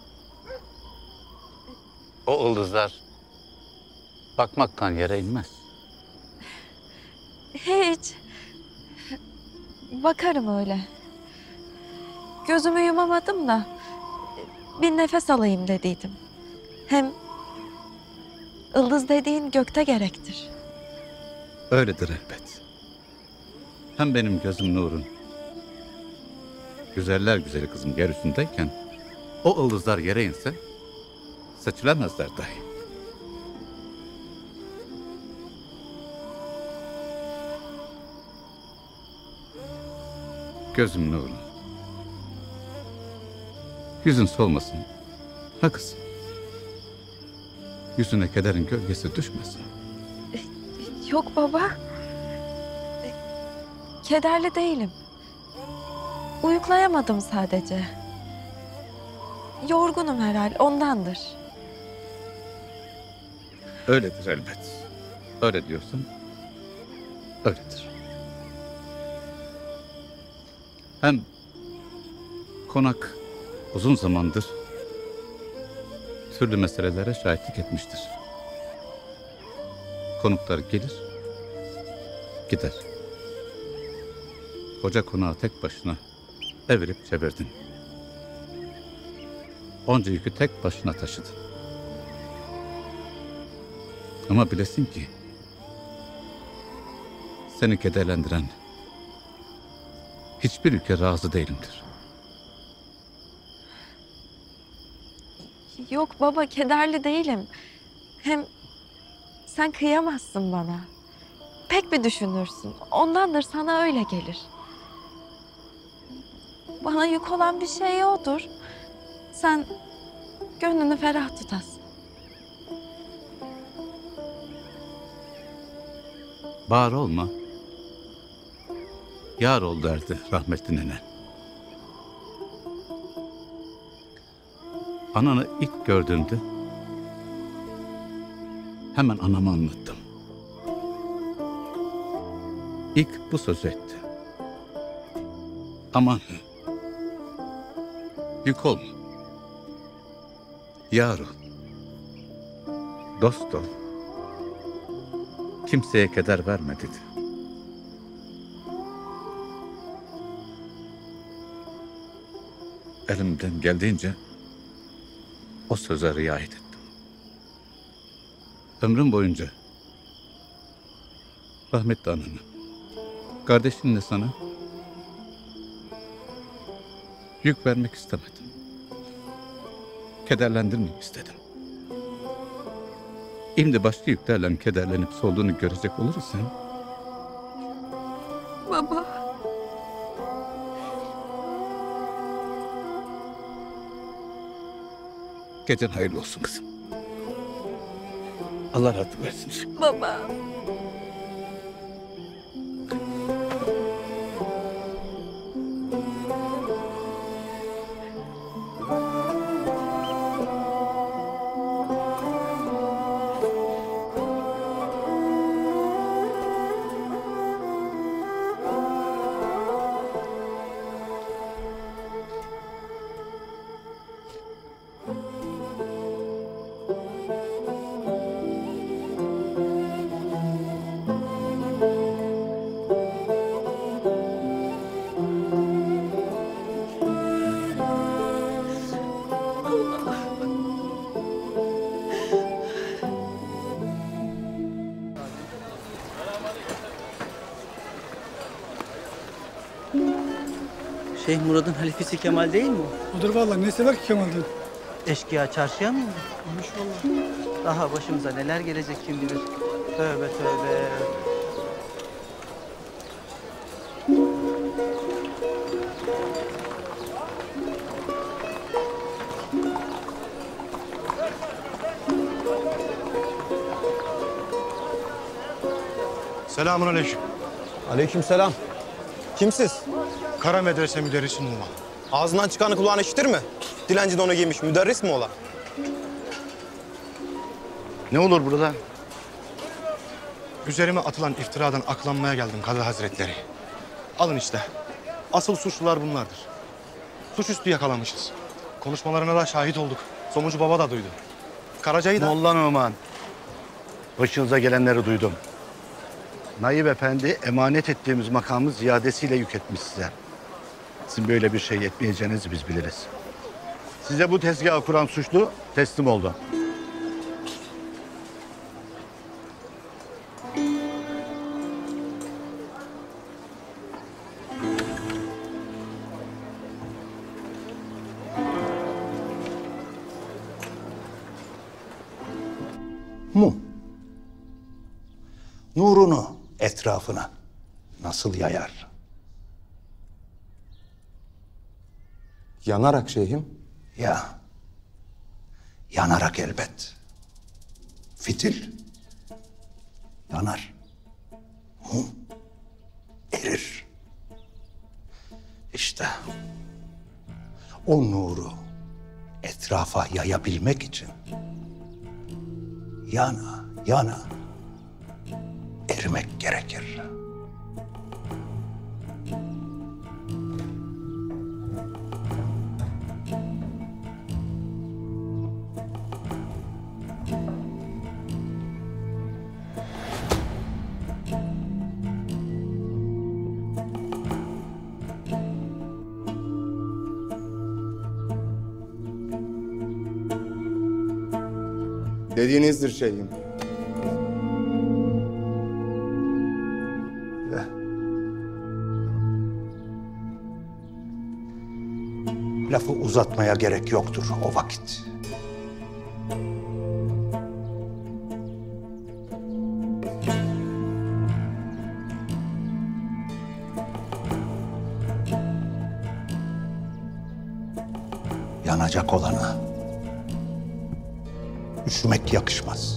O ıldızlar bakmaktan yere inmez. Hiç. Bakarım öyle. Gözümü yumamadım da bir nefes alayım dediydim. Hem ıldız dediğin gökte gerektir. Öyledir elbet. Hem benim gözüm nurun. Güzeller güzeli kızım yer üstündeyken o ıldızlar yere inse seçilemezler dahi. Gözüm nurun. Yüzün solmasın. Ha kızım. Yüzüne kederin gölgesi düşmesin. Yok baba. Kederli değilim. Uyuklayamadım sadece. Yorgunum herhal, ondandır. Öyledir elbet. Öyle diyorsan öyledir. Hem konak uzun zamandır türlü meselelere şahitlik etmiştir. Konuklar gelir, gider. Koca konağı tek başına evirip çevirdin. Onca yükü tek başına taşıdın. Ama bilesin ki seni kederlendiren hiçbir ülke razı değilimdir. Yok baba, kederli değilim. Hem sen kıyamazsın bana. Pek bir düşünürsün. Ondandır sana öyle gelir. Bana yük olan bir şey odur. Sen gönlünü ferah tutasın. Bağır olma. Yar ol derdi rahmetli nenen. Ananı ilk gördüğümde hemen anama anlattım. İlk bu sözü etti. Aman, yük olma. Yar ol. Dost ol. Kimseye keder verme dedi. Elimden geldiğince o söze riayet ettim. Ömrüm boyunca rahmetli ananı, kardeşinle sana yük vermek istemedim. Kederlendirmek istedim. Şimdi başka yüklerle kederlenip solduğunu görecek olursan Baba. gecen hayırlı olsun kızım. Allah razı versin. Baba. Şeyh Murad'ın halifesi Kemal değil mi o? Odur vallahi, ne sever ki Kemal'den? Eşkıya çarşıya mı indi? Olmuş vallahi. Daha başımıza neler gelecek kim bilir. Tövbe tövbe. Selamun aleyküm. Aleyküm selam. Kimsiz? Kara medrese müderrisi Numan. Ağzından çıkanı kulağın işitir mi? Dilenci donu giymiş müderris mi ola? Ne olur burada? Üzerime atılan iftiradan aklanmaya geldim Kadı Hazretleri. Alın işte. Asıl suçlular bunlardır. Suçüstü yakalamışız. Konuşmalarına da şahit olduk. Somucu Baba da duydu. Karaca'yı da... Molla Numan. Başınıza gelenleri duydum. Naip Efendi emanet ettiğimiz makamı ziyadesiyle yük etmiş size. Sizin böyle bir şey yetmeyeceğinizi biz biliriz. Size bu tezgahı kuran suçlu teslim oldu. Mum. Nurunu etrafına nasıl yayar? Yanarak şeyhim. Ya. Yanarak elbet. Fitil yanar. Mum erir. İşte o nuru etrafa yayabilmek için yana yana erimek gerekir. Dediğinizdir şeyhim. Lafı uzatmaya gerek yoktur o vakit. Yanacak olana üşümek yakışmaz.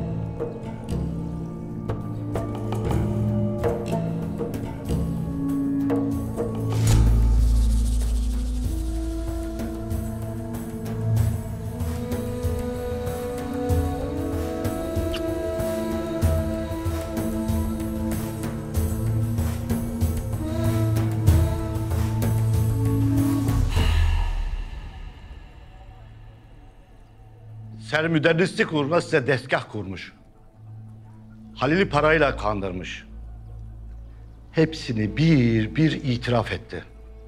Ser müderrislik uğruna size destgah kurmuş. Halil'i parayla kandırmış. Hepsini bir bir itiraf etti.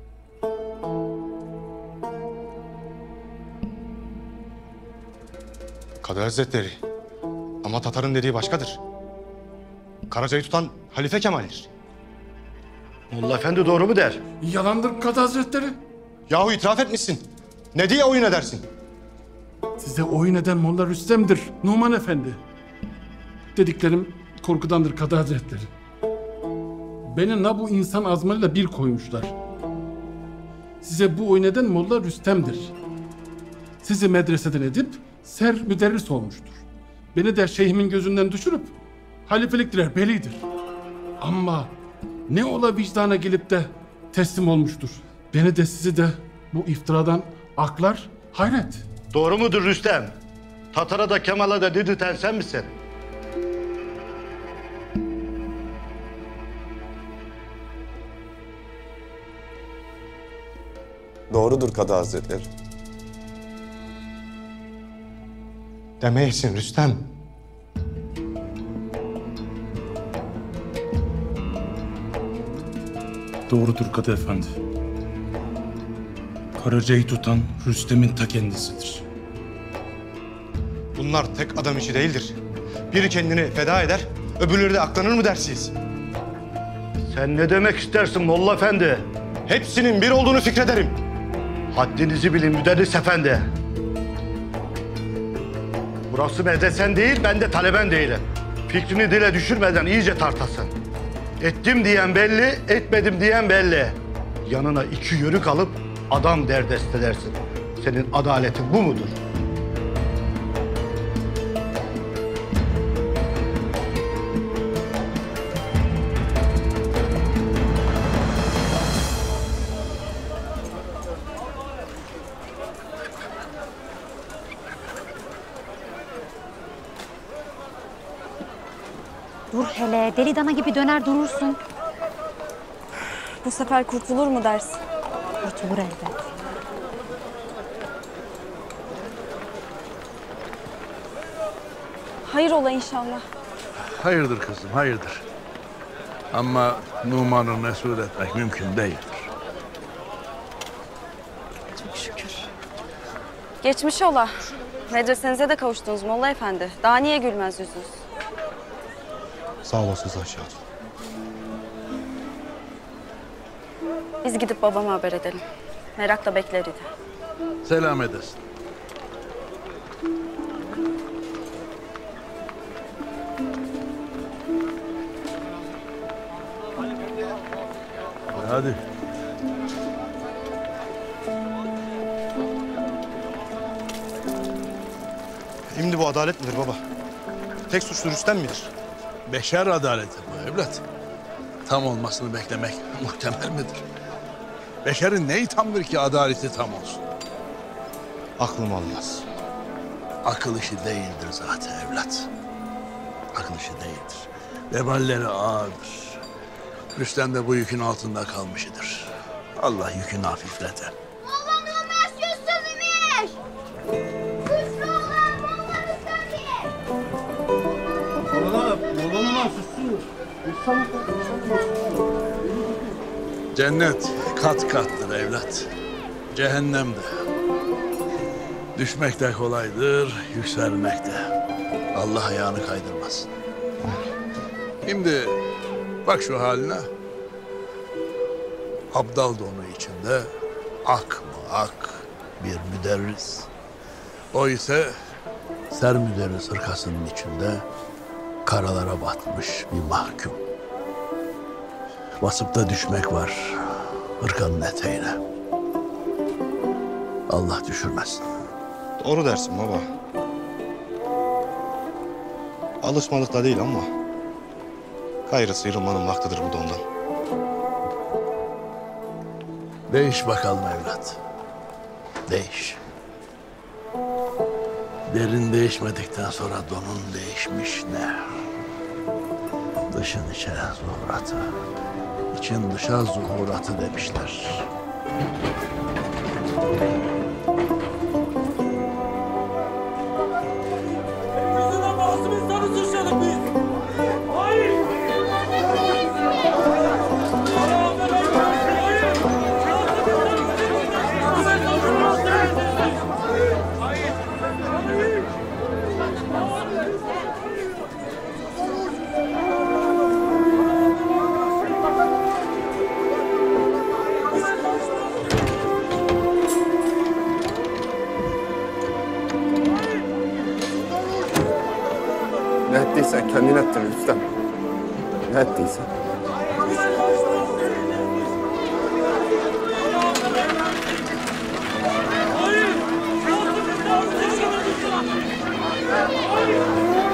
Kadı Hazretleri. Ama Tatar'ın dediği başkadır. Karaca'yı tutan Halife Kemal'dir. Molla Efendi doğru mu der? Yalandır Kadı Hazretleri. Yahu itiraf etmişsin. Ne diye oyun edersin? Size oyun eden Molla Rüstem'dir Numan Efendi. Dediklerim korkudandır Kadı Hazretleri. Beni na bu insan azmanıyla bir koymuşlar. Size bu oyun eden Molla Rüstem'dir. Sizi medreseden edip ser müderris olmuştur. Beni de şeyhimin gözünden düşürüp halifelik diler, belidir. Ama ne ola vicdana gelip de teslim olmuştur. Beni de sizi de bu iftiradan aklar, hayret. Doğru mudur Rüstem? Tatar'a da Kemal'a da dedirten sen misin? Doğrudur Kadı Hazretleri. Demeysin Rüstem. Doğrudur Kadı Efendi. Karaca'yı tutan Rüstem'in ta kendisidir. Bunlar tek adam işi değildir. Biri kendini feda eder, öbürleri de aklanır mı dersiniz? Sen ne demek istersin Molla Efendi? Hepsinin bir olduğunu fikrederim. Haddinizi bilin Müderris Efendi. Burası medresen değil, ben de taleben değilim. Fikrini dile düşürmeden iyice tartasın. Ettim diyen belli, etmedim diyen belli. Yanına iki yörük alıp adam derdest edersin. Senin adaletin bu mudur? Dur hele, deli dana gibi döner durursun. Bu sefer kurtulur mu dersin? Kurtulur elbet. Hayır ola inşallah. Hayırdır kızım, hayırdır. Ama Numan'ı mesut etmek mümkün değildir. Çok şükür. Geçmiş ola. Medresenize de kavuştunuz Molla Efendi. Daha niye gülmez yüzünüz? Sağ olasınız Ayşe Hatun. Biz gidip babama haber edelim. Merakla bekler idi. Selam edesin. Hadi. Şimdi bu adalet midir baba? Tek suçlu Rüstem midir? Beşer adaleti bu evlat. Tam olmasını beklemek muhtemel midir? Beşerin neyi tamdır ki adaleti tam olsun? Aklım almaz. Akıl işi değildir zaten evlat. Akıl işi değildir. Veballeri ağırdır. Rüstem de bu yükün altında kalmışıdır. Allah yükünü hafifleter. Cennet kat kattır evlat. Cehennem de. Düşmek de kolaydır, yükselmek de. Allah ayağını kaydırmasın. Şimdi bak şu haline. Abdal donu içinde ak mı ak bir müderris. O ise ser müderris hırkasının içinde karalara batmış bir mahkum. Basıp da düşmek var hırkanın eteğine. Allah düşürmesin. Doğru dersin baba. Alışmadık da değil ama gayrı sıyrılmanın vaktidir bu dondan. Değiş bakalım evlat. Değiş. Derin değişmedikten sonra donun değişmiş ne? Dışın içe zuhuratı, için dışa zuhuratı demişler. Ne ettiysen kendin ettin Rüstem. Ne ettiysen. Hayır!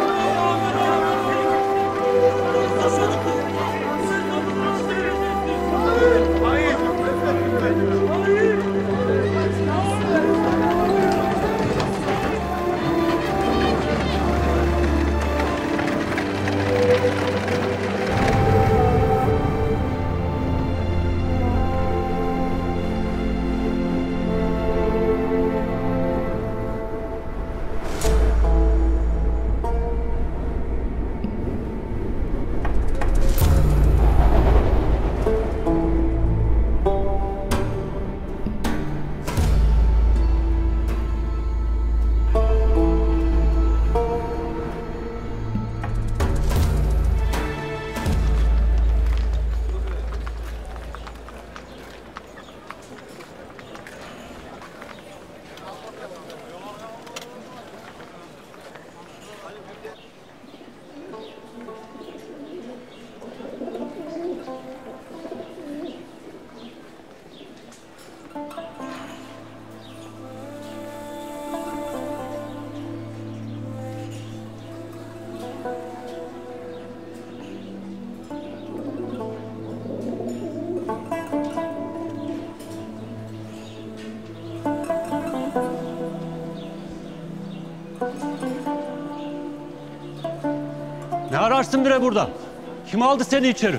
Ne ararsın bre burada? Kim aldı seni içeri?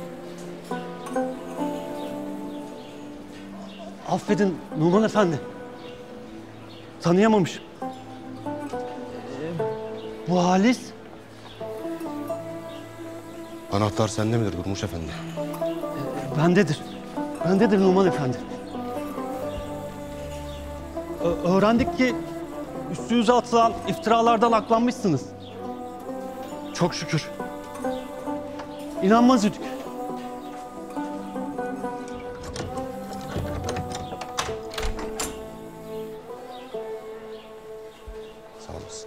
Affedin Numan Efendi. Tanıyamamışım. Ee, bu Halis. Anahtar sende midir Durmuş Efendi? Bendedir. Bendedir Numan Efendi. Ö- öğrendik ki üstünüze atılan iftiralardan aklanmışsınız. Çok şükür. İnanmaz idik. Sağ olasın.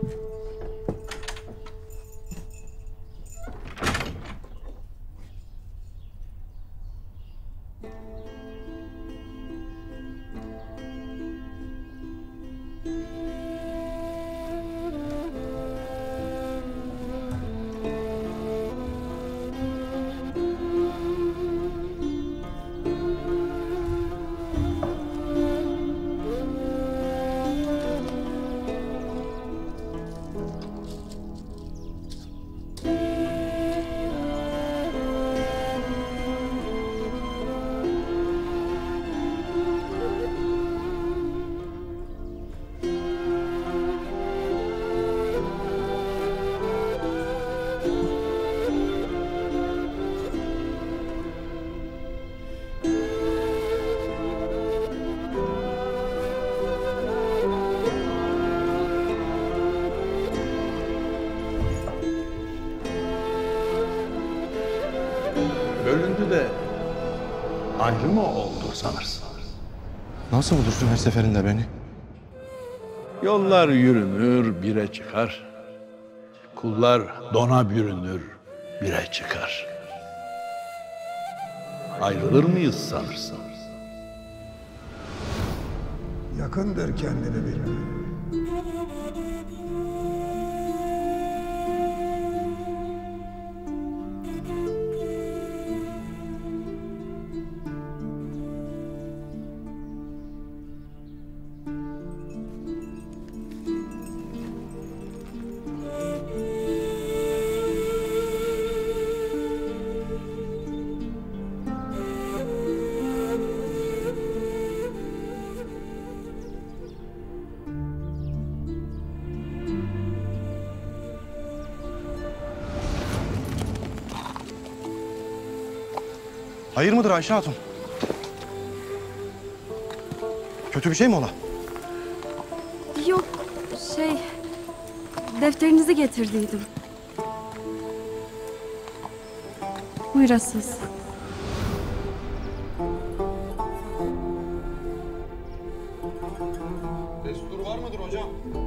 Bölündü de ayrı mı oldu sanırsın? Nasıl bulursun her seferinde beni? Yollar yürünür, bire çıkar. Kullar dona bürünür, bire çıkar. Ayrılır mıyız sanırsın? Yakındır kendini bilme. Hayır mıdır Ayşe Hatun? Kötü bir şey mi ola? Yok şey defterinizi getirdiydim. Buyurasız. Destur var mıdır hocam?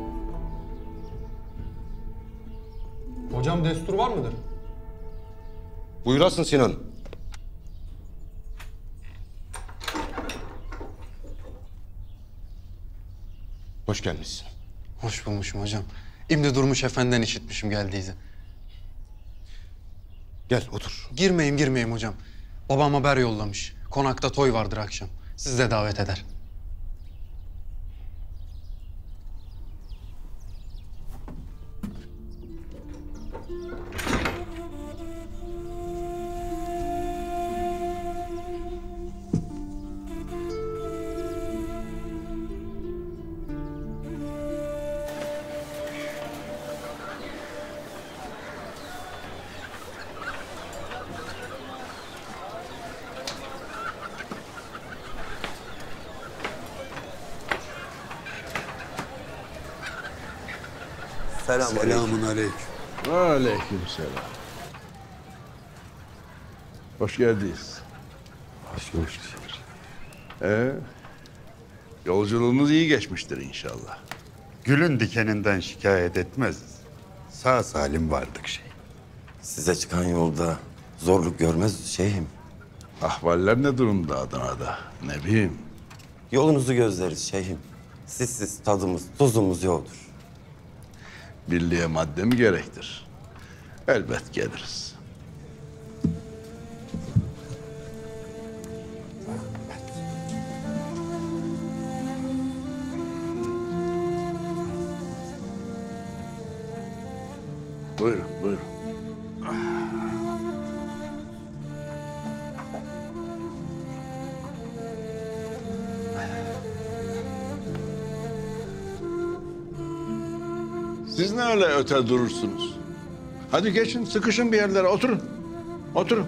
Hocam destur var mıdır? Buyurasın Sinan. Hoş gelmişsin. Hoş bulmuşum hocam. İmdi Durmuş Efendi'den işitmişim geldiğinizi. Gel otur. Girmeyeyim girmeyeyim hocam. Babam haber yollamış. Konakta toy vardır akşam. Sizi de davet eder. Selamun Selamun aleyküm. Aleyküm selam. Hoş geldiniz. Hoş bulduk. Ee, yolculuğunuz iyi geçmiştir inşallah. Gülün dikeninden şikayet etmeziz. Sağ salim vardık şey. Size çıkan yolda zorluk görmez şeyhim. Ahvaller ne durumda Adana'da? Ne bileyim. Yolunuzu gözleriz şeyhim. Sizsiz tadımız, tuzumuz yoktur. Birliğe madde mi gerektir? Elbet geliriz. Buyurun, buyurun. Siz ne öyle öte durursunuz? Hadi geçin, sıkışın bir yerlere, oturun. Oturun.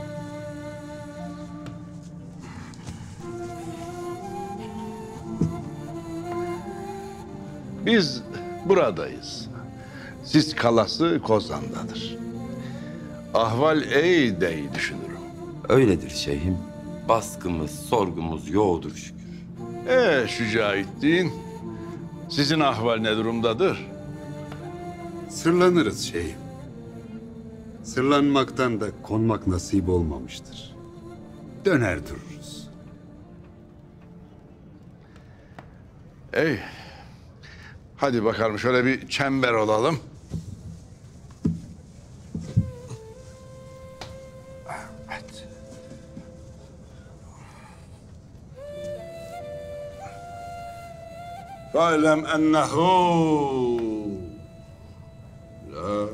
Biz buradayız. Siz kalası Kozan'dadır. Ahval iyi dey düşünürüm. Öyledir şeyhim. Baskımız, sorgumuz yoğudur şükür. Ee Şücaettin, sizin ahval ne durumdadır? Sırlanırız şeyim. Sırlanmaktan da konmak nasip olmamıştır. Döner dururuz. Ey, hadi bakalım şöyle bir çember olalım. Evet. Fa'lem ennehu la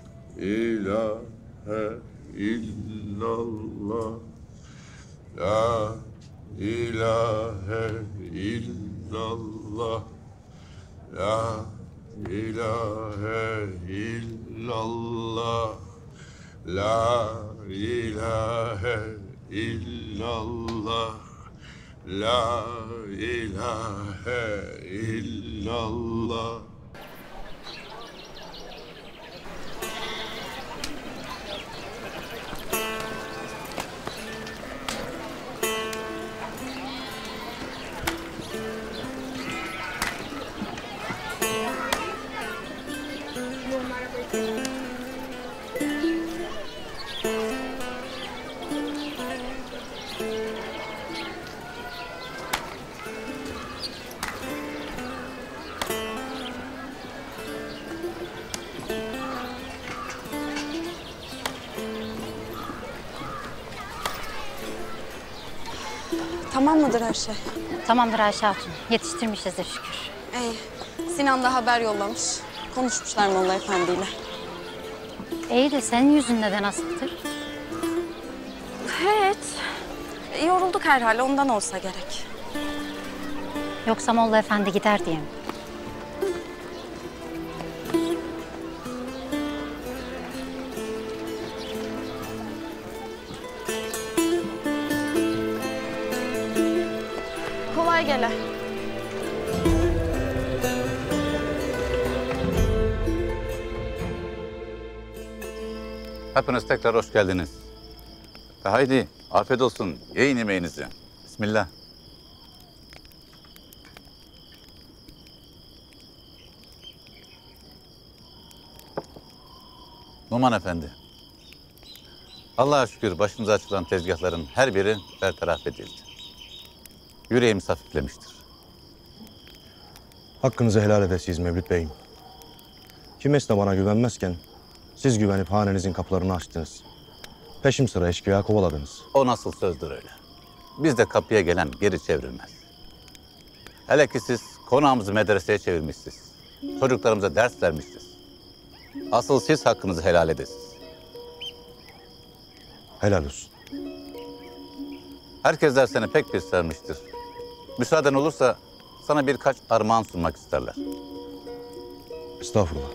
ilahe illallah la ilahe illallah la ilahe illallah la ilahe illallah la ilahe illallah. Tamam mıdır her şey? Tamamdır Ayşe Hatun. Yetiştirmişizdir şükür. İyi. Sinan da haber yollamış. Konuşmuşlar Molla Efendi ile. İyi de senin yüzün neden asıktır? Evet. Yorulduk herhalde, ondan olsa gerek. Yoksa Molla Efendi gider diye mi? Kolay gele. Hepiniz tekrar hoş geldiniz. Ve haydi afiyet olsun. Yiyin yemeğinizi. Bismillah. Numan Efendi. Allah'a şükür başımıza açılan tezgahların her biri bertaraf edildi. Yüreğimiz hafiflemiştir. Hakkınızı helal edesiyiz Mevlüt Bey'im. Kimse de bana güvenmezken siz güvenip hanenizin kapılarını açtınız. Peşim sıra eşkıya kovaladınız. O nasıl sözdür öyle? Biz de kapıya gelen geri çevrilmez. Hele ki siz konağımızı medreseye çevirmişsiniz. Çocuklarımıza ders vermişsiniz. Asıl siz hakkınızı helal edesiniz. Helal olsun. Herkesler seni pek bir sevmiştir. Müsaaden olursa sana birkaç armağan sunmak isterler. Estağfurullah.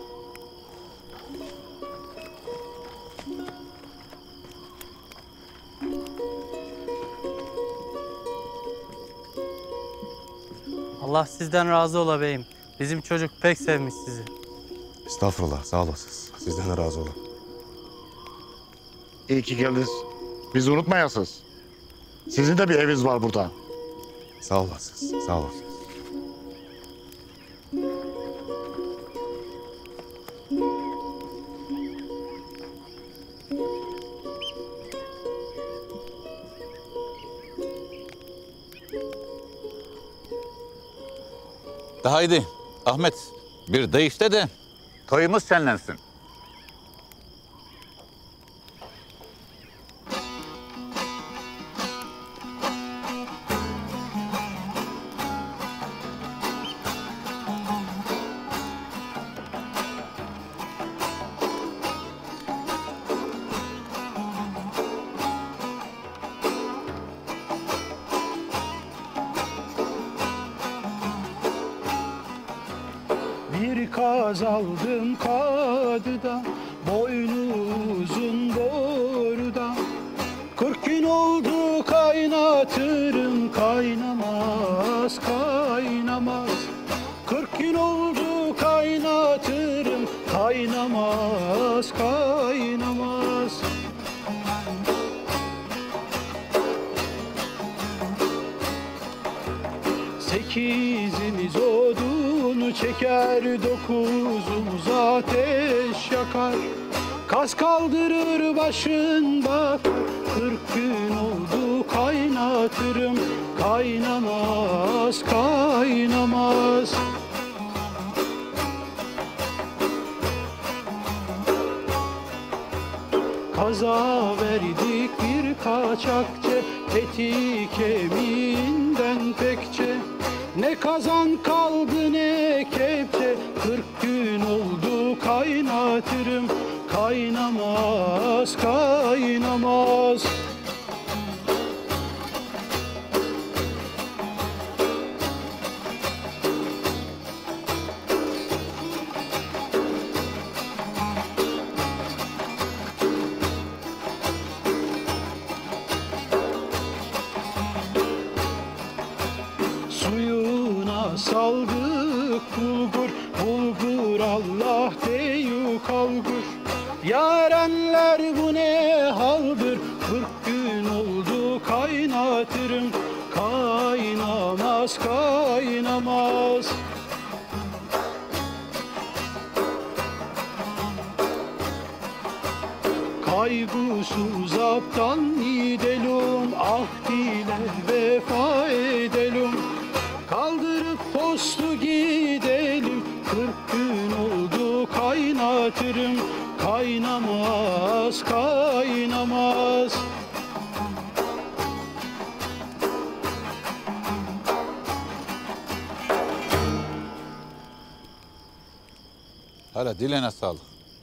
Allah sizden razı ola beyim. Bizim çocuk pek sevmiş sizi. Estağfurullah, sağ olasınız. Sizden de razı olun. İyi ki geldiniz. Bizi unutmayasınız. Sizin de bir eviniz var burada. Sağ olasınız, sağ olasınız. De haydi Ahmet bir deyişte de toyumuz şenlensin. Naz aldım kadıdan, boynu uzun borudan. Kırk gün oldu kaynatırım, kaynamaz, kaynamaz. Kırk gün oldu kaynatırım, kaynamaz, kaynamaz. Sekizimiz odunu çeker, dokuzumuz ateş yakar. Kas kaldırır başında, kırk gün oldu kaynatırım, kaynamaz, kaynamaz. Kaza verdik birkaç akçe, eti kemiğinden pekçe. Ne kazan kaldı ne kepçe, kırk gün oldu kaynatırım, kaynamaz, kaynamaz. Suyuna saldık bulgur, bulgur Allah deyu kalgur. Yarenler bu ne haldır, kırk gün oldu kaynatırım, kaynamaz, kaynamaz. Kaygısız aptan gidelim, ah dile vefa edelim. Kaldırıp postu gidelim, kırk gün oldu kaynatırım, kaynamaz, kaynamaz. Hala diline sağlık.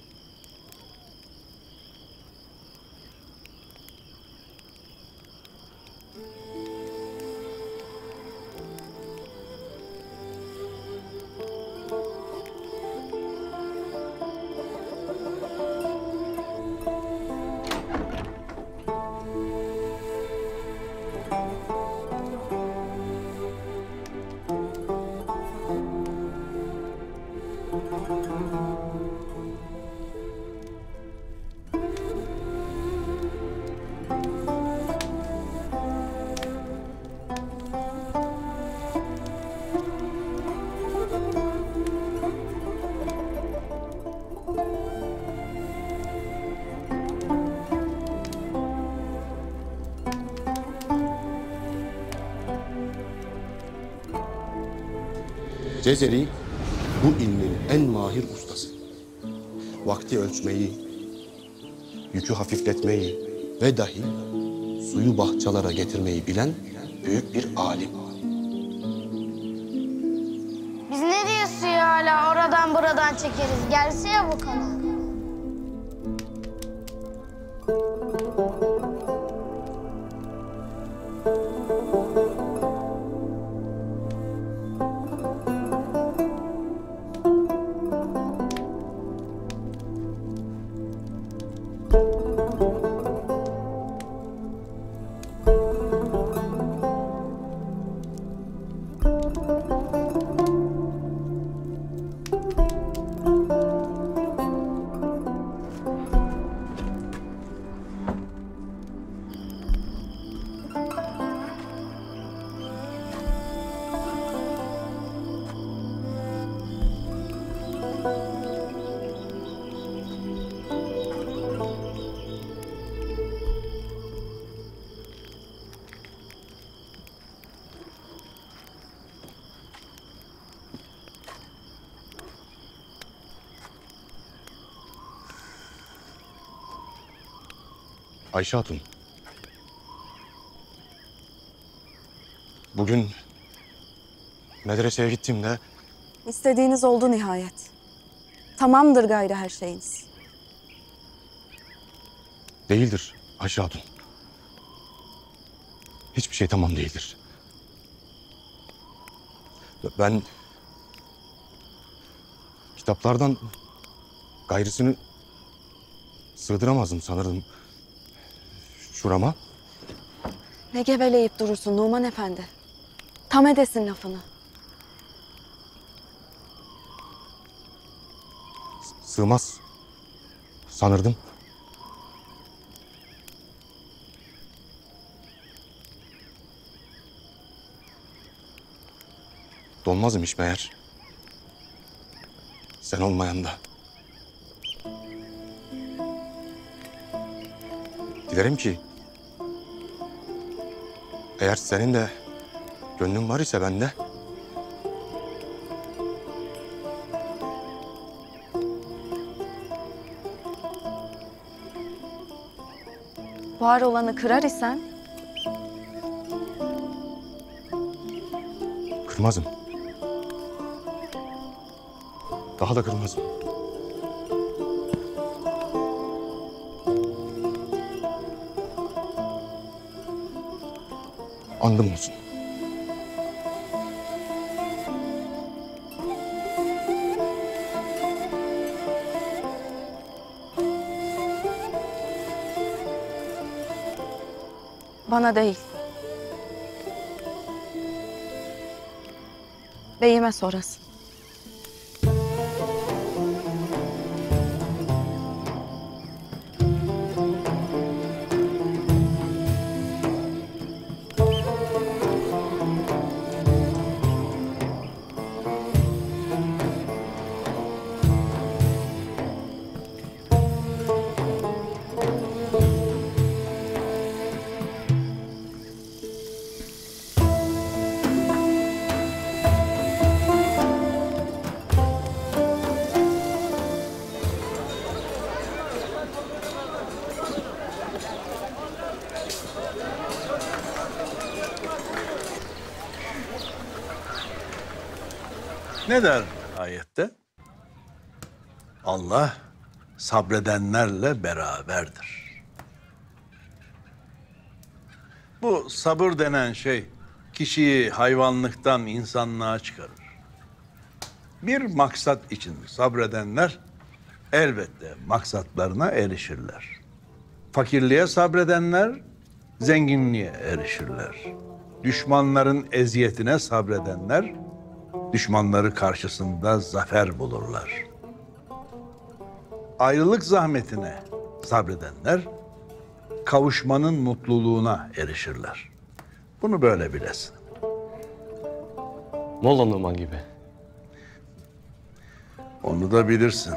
Cezeri bu ilmin en mahir ustası. Vakti ölçmeyi, yükü hafifletmeyi ve dahi suyu bahçalara getirmeyi bilen büyük bir alim. Biz ne diye suyu hala oradan buradan çekeriz? Gelse ya bu kadar. Ayşe Hatun. Bugün medreseye gittiğimde İstediğiniz oldu nihayet. Tamamdır gayrı her şeyiniz. değildir Ayşe Hatun. Hiçbir şey tamam değildir. Ben kitaplardan gayrısını sığdıramazdım sanırdım şurama. Ne geveleyip durursun Numan Efendi? Tam edesin lafını. Sığmaz sanırdım. Donmaz imiş meğer. Sen olmayan da. Dilerim ki eğer senin de gönlün var ise bende, Var olanı kırar isen kırmazım. Daha da kırmazım. Andım olsun. bana değil. Beyime sorasın. Ne der ayette? Allah sabredenlerle beraberdir. Bu sabır denen şey kişiyi hayvanlıktan insanlığa çıkarır. Bir maksat için sabredenler elbette maksatlarına erişirler. Fakirliğe sabredenler zenginliğe erişirler. Düşmanların eziyetine sabredenler düşmanları karşısında zafer bulurlar. Ayrılık zahmetine sabredenler kavuşmanın mutluluğuna erişirler. Bunu böyle bilesin. Molla Numan gibi. Onu da bilirsin.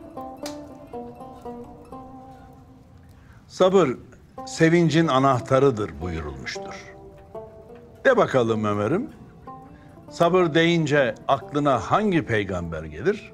Sabır sevincin anahtarıdır buyurulmuştur. De bakalım Ömer'im, sabır deyince aklına hangi peygamber gelir?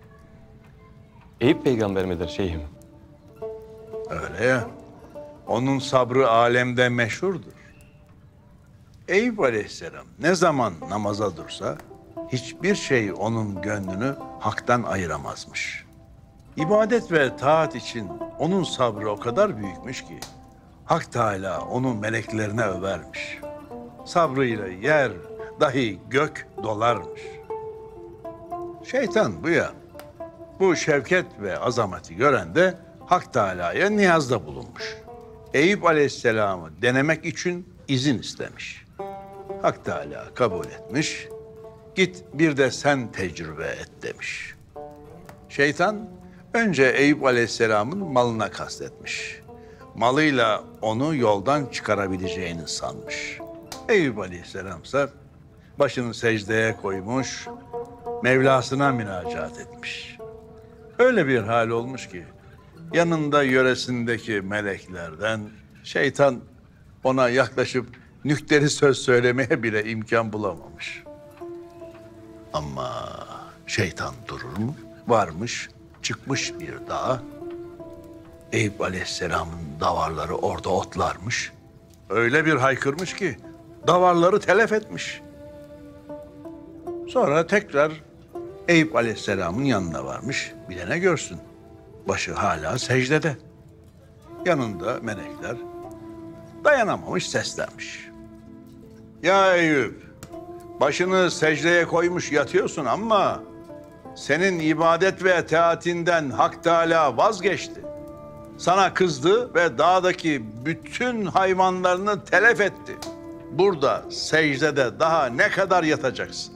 Eyüp peygamber midir şeyhim? Öyle ya. Onun sabrı alemde meşhurdur. Eyüp Aleyhisselam ne zaman namaza dursa hiçbir şey onun gönlünü haktan ayıramazmış. İbadet ve taat için onun sabrı o kadar büyükmüş ki Hak Teâlâ onu meleklerine övermiş. Sabrıyla yer, dahi gök dolarmış. Şeytan bu ya. Bu şevket ve azameti gören de Hak Teâlâ'ya niyazda bulunmuş. Eyüp Aleyhisselam'ı denemek için izin istemiş. Hak Teâlâ kabul etmiş. Git bir de sen tecrübe et demiş. Şeytan önce Eyüp Aleyhisselam'ın malına kastetmiş. Malıyla onu yoldan çıkarabileceğini sanmış. Eyüp Aleyhisselam ise başını secdeye koymuş, Mevlasına münacat etmiş. Öyle bir hal olmuş ki yanında yöresindeki meleklerden şeytan ona yaklaşıp nükteli söz söylemeye bile imkan bulamamış. Ama şeytan durur mu? Varmış, çıkmış bir dağa. Eyüp Aleyhisselam'ın davarları orada otlarmış. Öyle bir haykırmış ki davarları telef etmiş. Sonra tekrar Eyüp Aleyhisselam'ın yanına varmış. Bilene görsün. Başı hala secdede. Yanında melekler dayanamamış seslenmiş. Ya Eyüp, başını secdeye koymuş yatıyorsun ama senin ibadet ve itaatinden Hak Teâlâ vazgeçti. Sana kızdı ve dağdaki bütün hayvanlarını telef etti. Burada secdede daha ne kadar yatacaksın?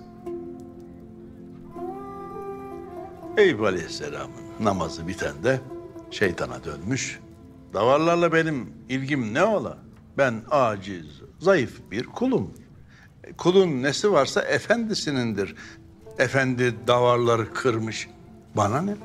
Eyüp Aleyhisselam'ın namazı bitende şeytana dönmüş. Davarlarla benim ilgim ne ola? Ben aciz, zayıf bir kulum. Kulun nesi varsa efendisinindir. Efendi davarları kırmış. Bana ne?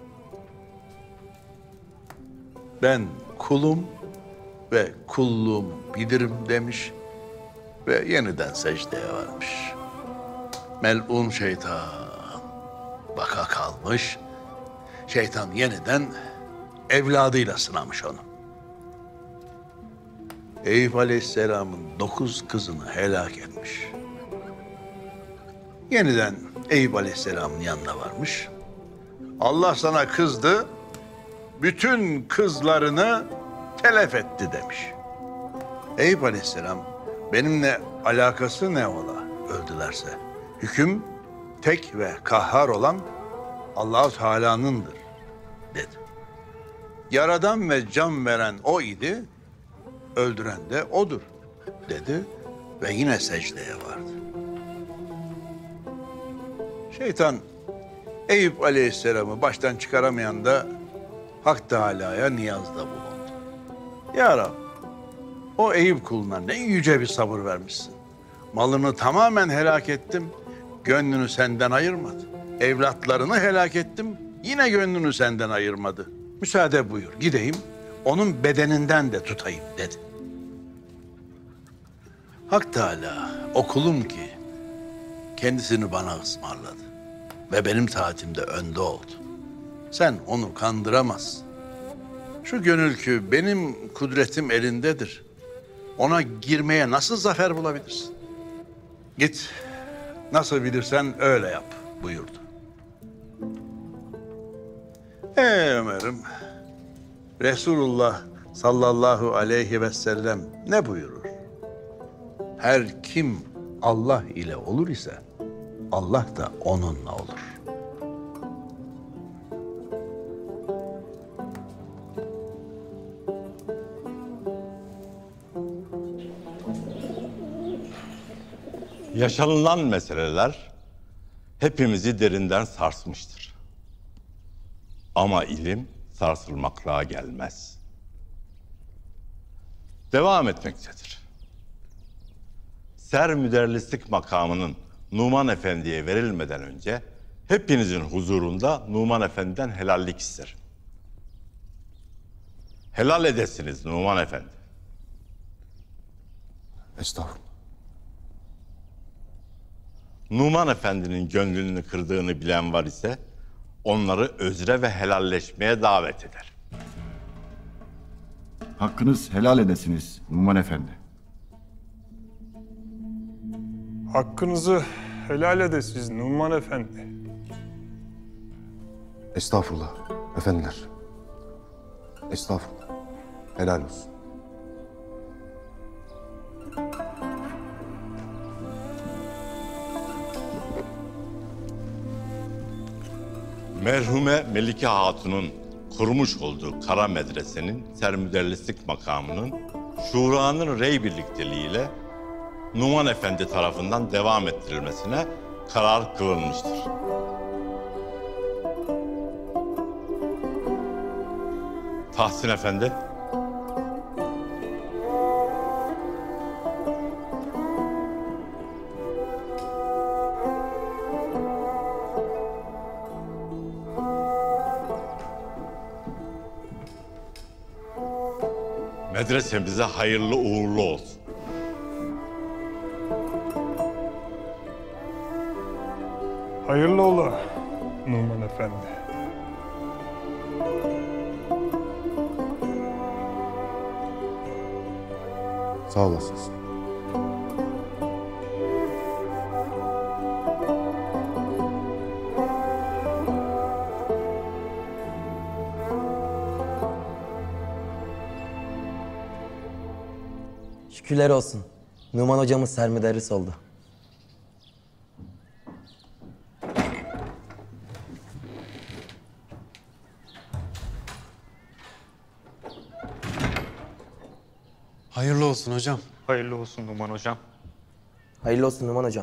Ben kulum ve kulluğumu bilirim demiş ve yeniden secdeye varmış. Mel'un şeytan baka kalmış. Şeytan yeniden evladıyla sınamış onu. Eyüp Aleyhisselam'ın dokuz kızını helak etmiş. Yeniden Eyüp Aleyhisselam'ın yanına varmış. Allah sana kızdı, bütün kızlarını telef etti demiş. Eyüp Aleyhisselam, benimle alakası ne ola öldülerse? Hüküm tek ve kahhar olan Allah-u Teala'nındır dedi. Yaradan ve can veren o idi, öldüren de odur dedi ve yine secdeye vardı. Şeytan Eyüp Aleyhisselam'ı baştan çıkaramayan da Hak Teâlâ'ya niyazda bulundu. Ya Rab, o Eyüp kuluna ne yüce bir sabır vermişsin. Malını tamamen helak ettim, gönlünü senden ayırmadı. Evlatlarını helak ettim, yine gönlünü senden ayırmadı. Müsaade buyur, gideyim, onun bedeninden de tutayım dedi. Hak Teâlâ, o kulum ki kendisini bana ısmarladı ve benim taatimde önde oldu. Sen onu kandıramazsın. Şu gönül ki benim kudretim elindedir. Ona girmeye nasıl zafer bulabilirsin? Git, nasıl bilirsen öyle yap buyurdu. Ey Ömer'im, Resulullah sallallahu aleyhi ve sellem ne buyurur? Her kim Allah ile olur ise Allah da onunla olur. Yaşanılan meseleler hepimizi derinden sarsmıştır. Ama ilim sarsılmakla gelmez. Devam etmektedir. Ser müderrislik makamının Numan Efendi'ye verilmeden önce hepinizin huzurunda Numan Efendi'den helallik isterim. Helal edesiniz Numan Efendi. Estağfurullah. Numan Efendi'nin gönlünü kırdığını bilen var ise onları özre ve helalleşmeye davet eder. Hakkınız helal edesiniz Numan Efendi. Hakkınızı helal edesiniz Numan Efendi. Estağfurullah efendiler. Estağfurullah. Helal olsun. Merhume Melike Hatun'un kurmuş olduğu Kara Medrese'nin sermüderrislik makamının Şura'nın rey birlikteliğiyle Numan Efendi tarafından devam ettirilmesine karar kılınmıştır. Tahsin Efendi. Medresemize hayırlı uğurlu olsun. Hayırlı ola Numan Efendi. Sağ olasınız. Şükürler olsun. Numan hocamız sermüderris oldu. Hayırlı olsun hocam. Hayırlı olsun Numan hocam. Hayırlı olsun Numan hocam.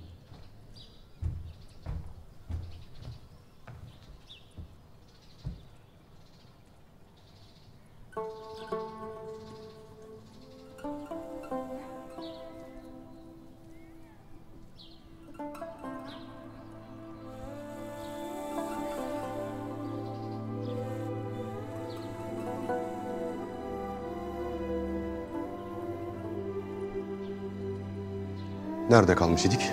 Nerede kalmış idik?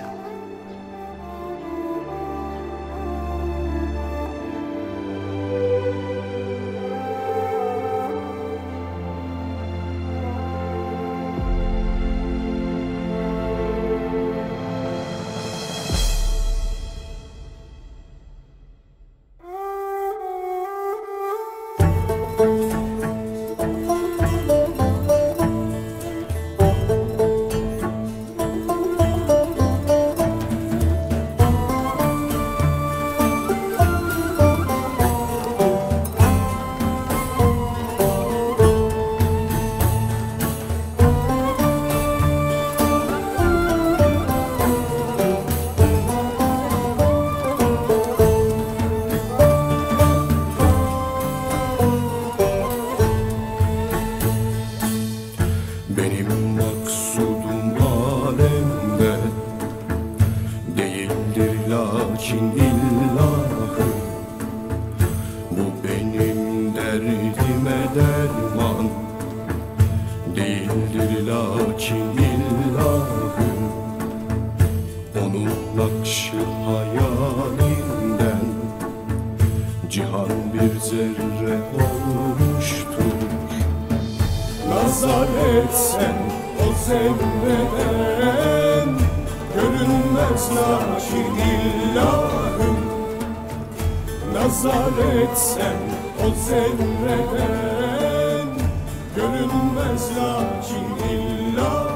Benim maksudum alemde değildir lakin illahı. Bu benim derdime derman değildir lakin illahı. Onun nakşı hayalinden cihan bir zerre olmuştur. Nazar etsen o zerreden görünmez lakin illahım. Nazar etsen o zerreden görünmez lakin illahım.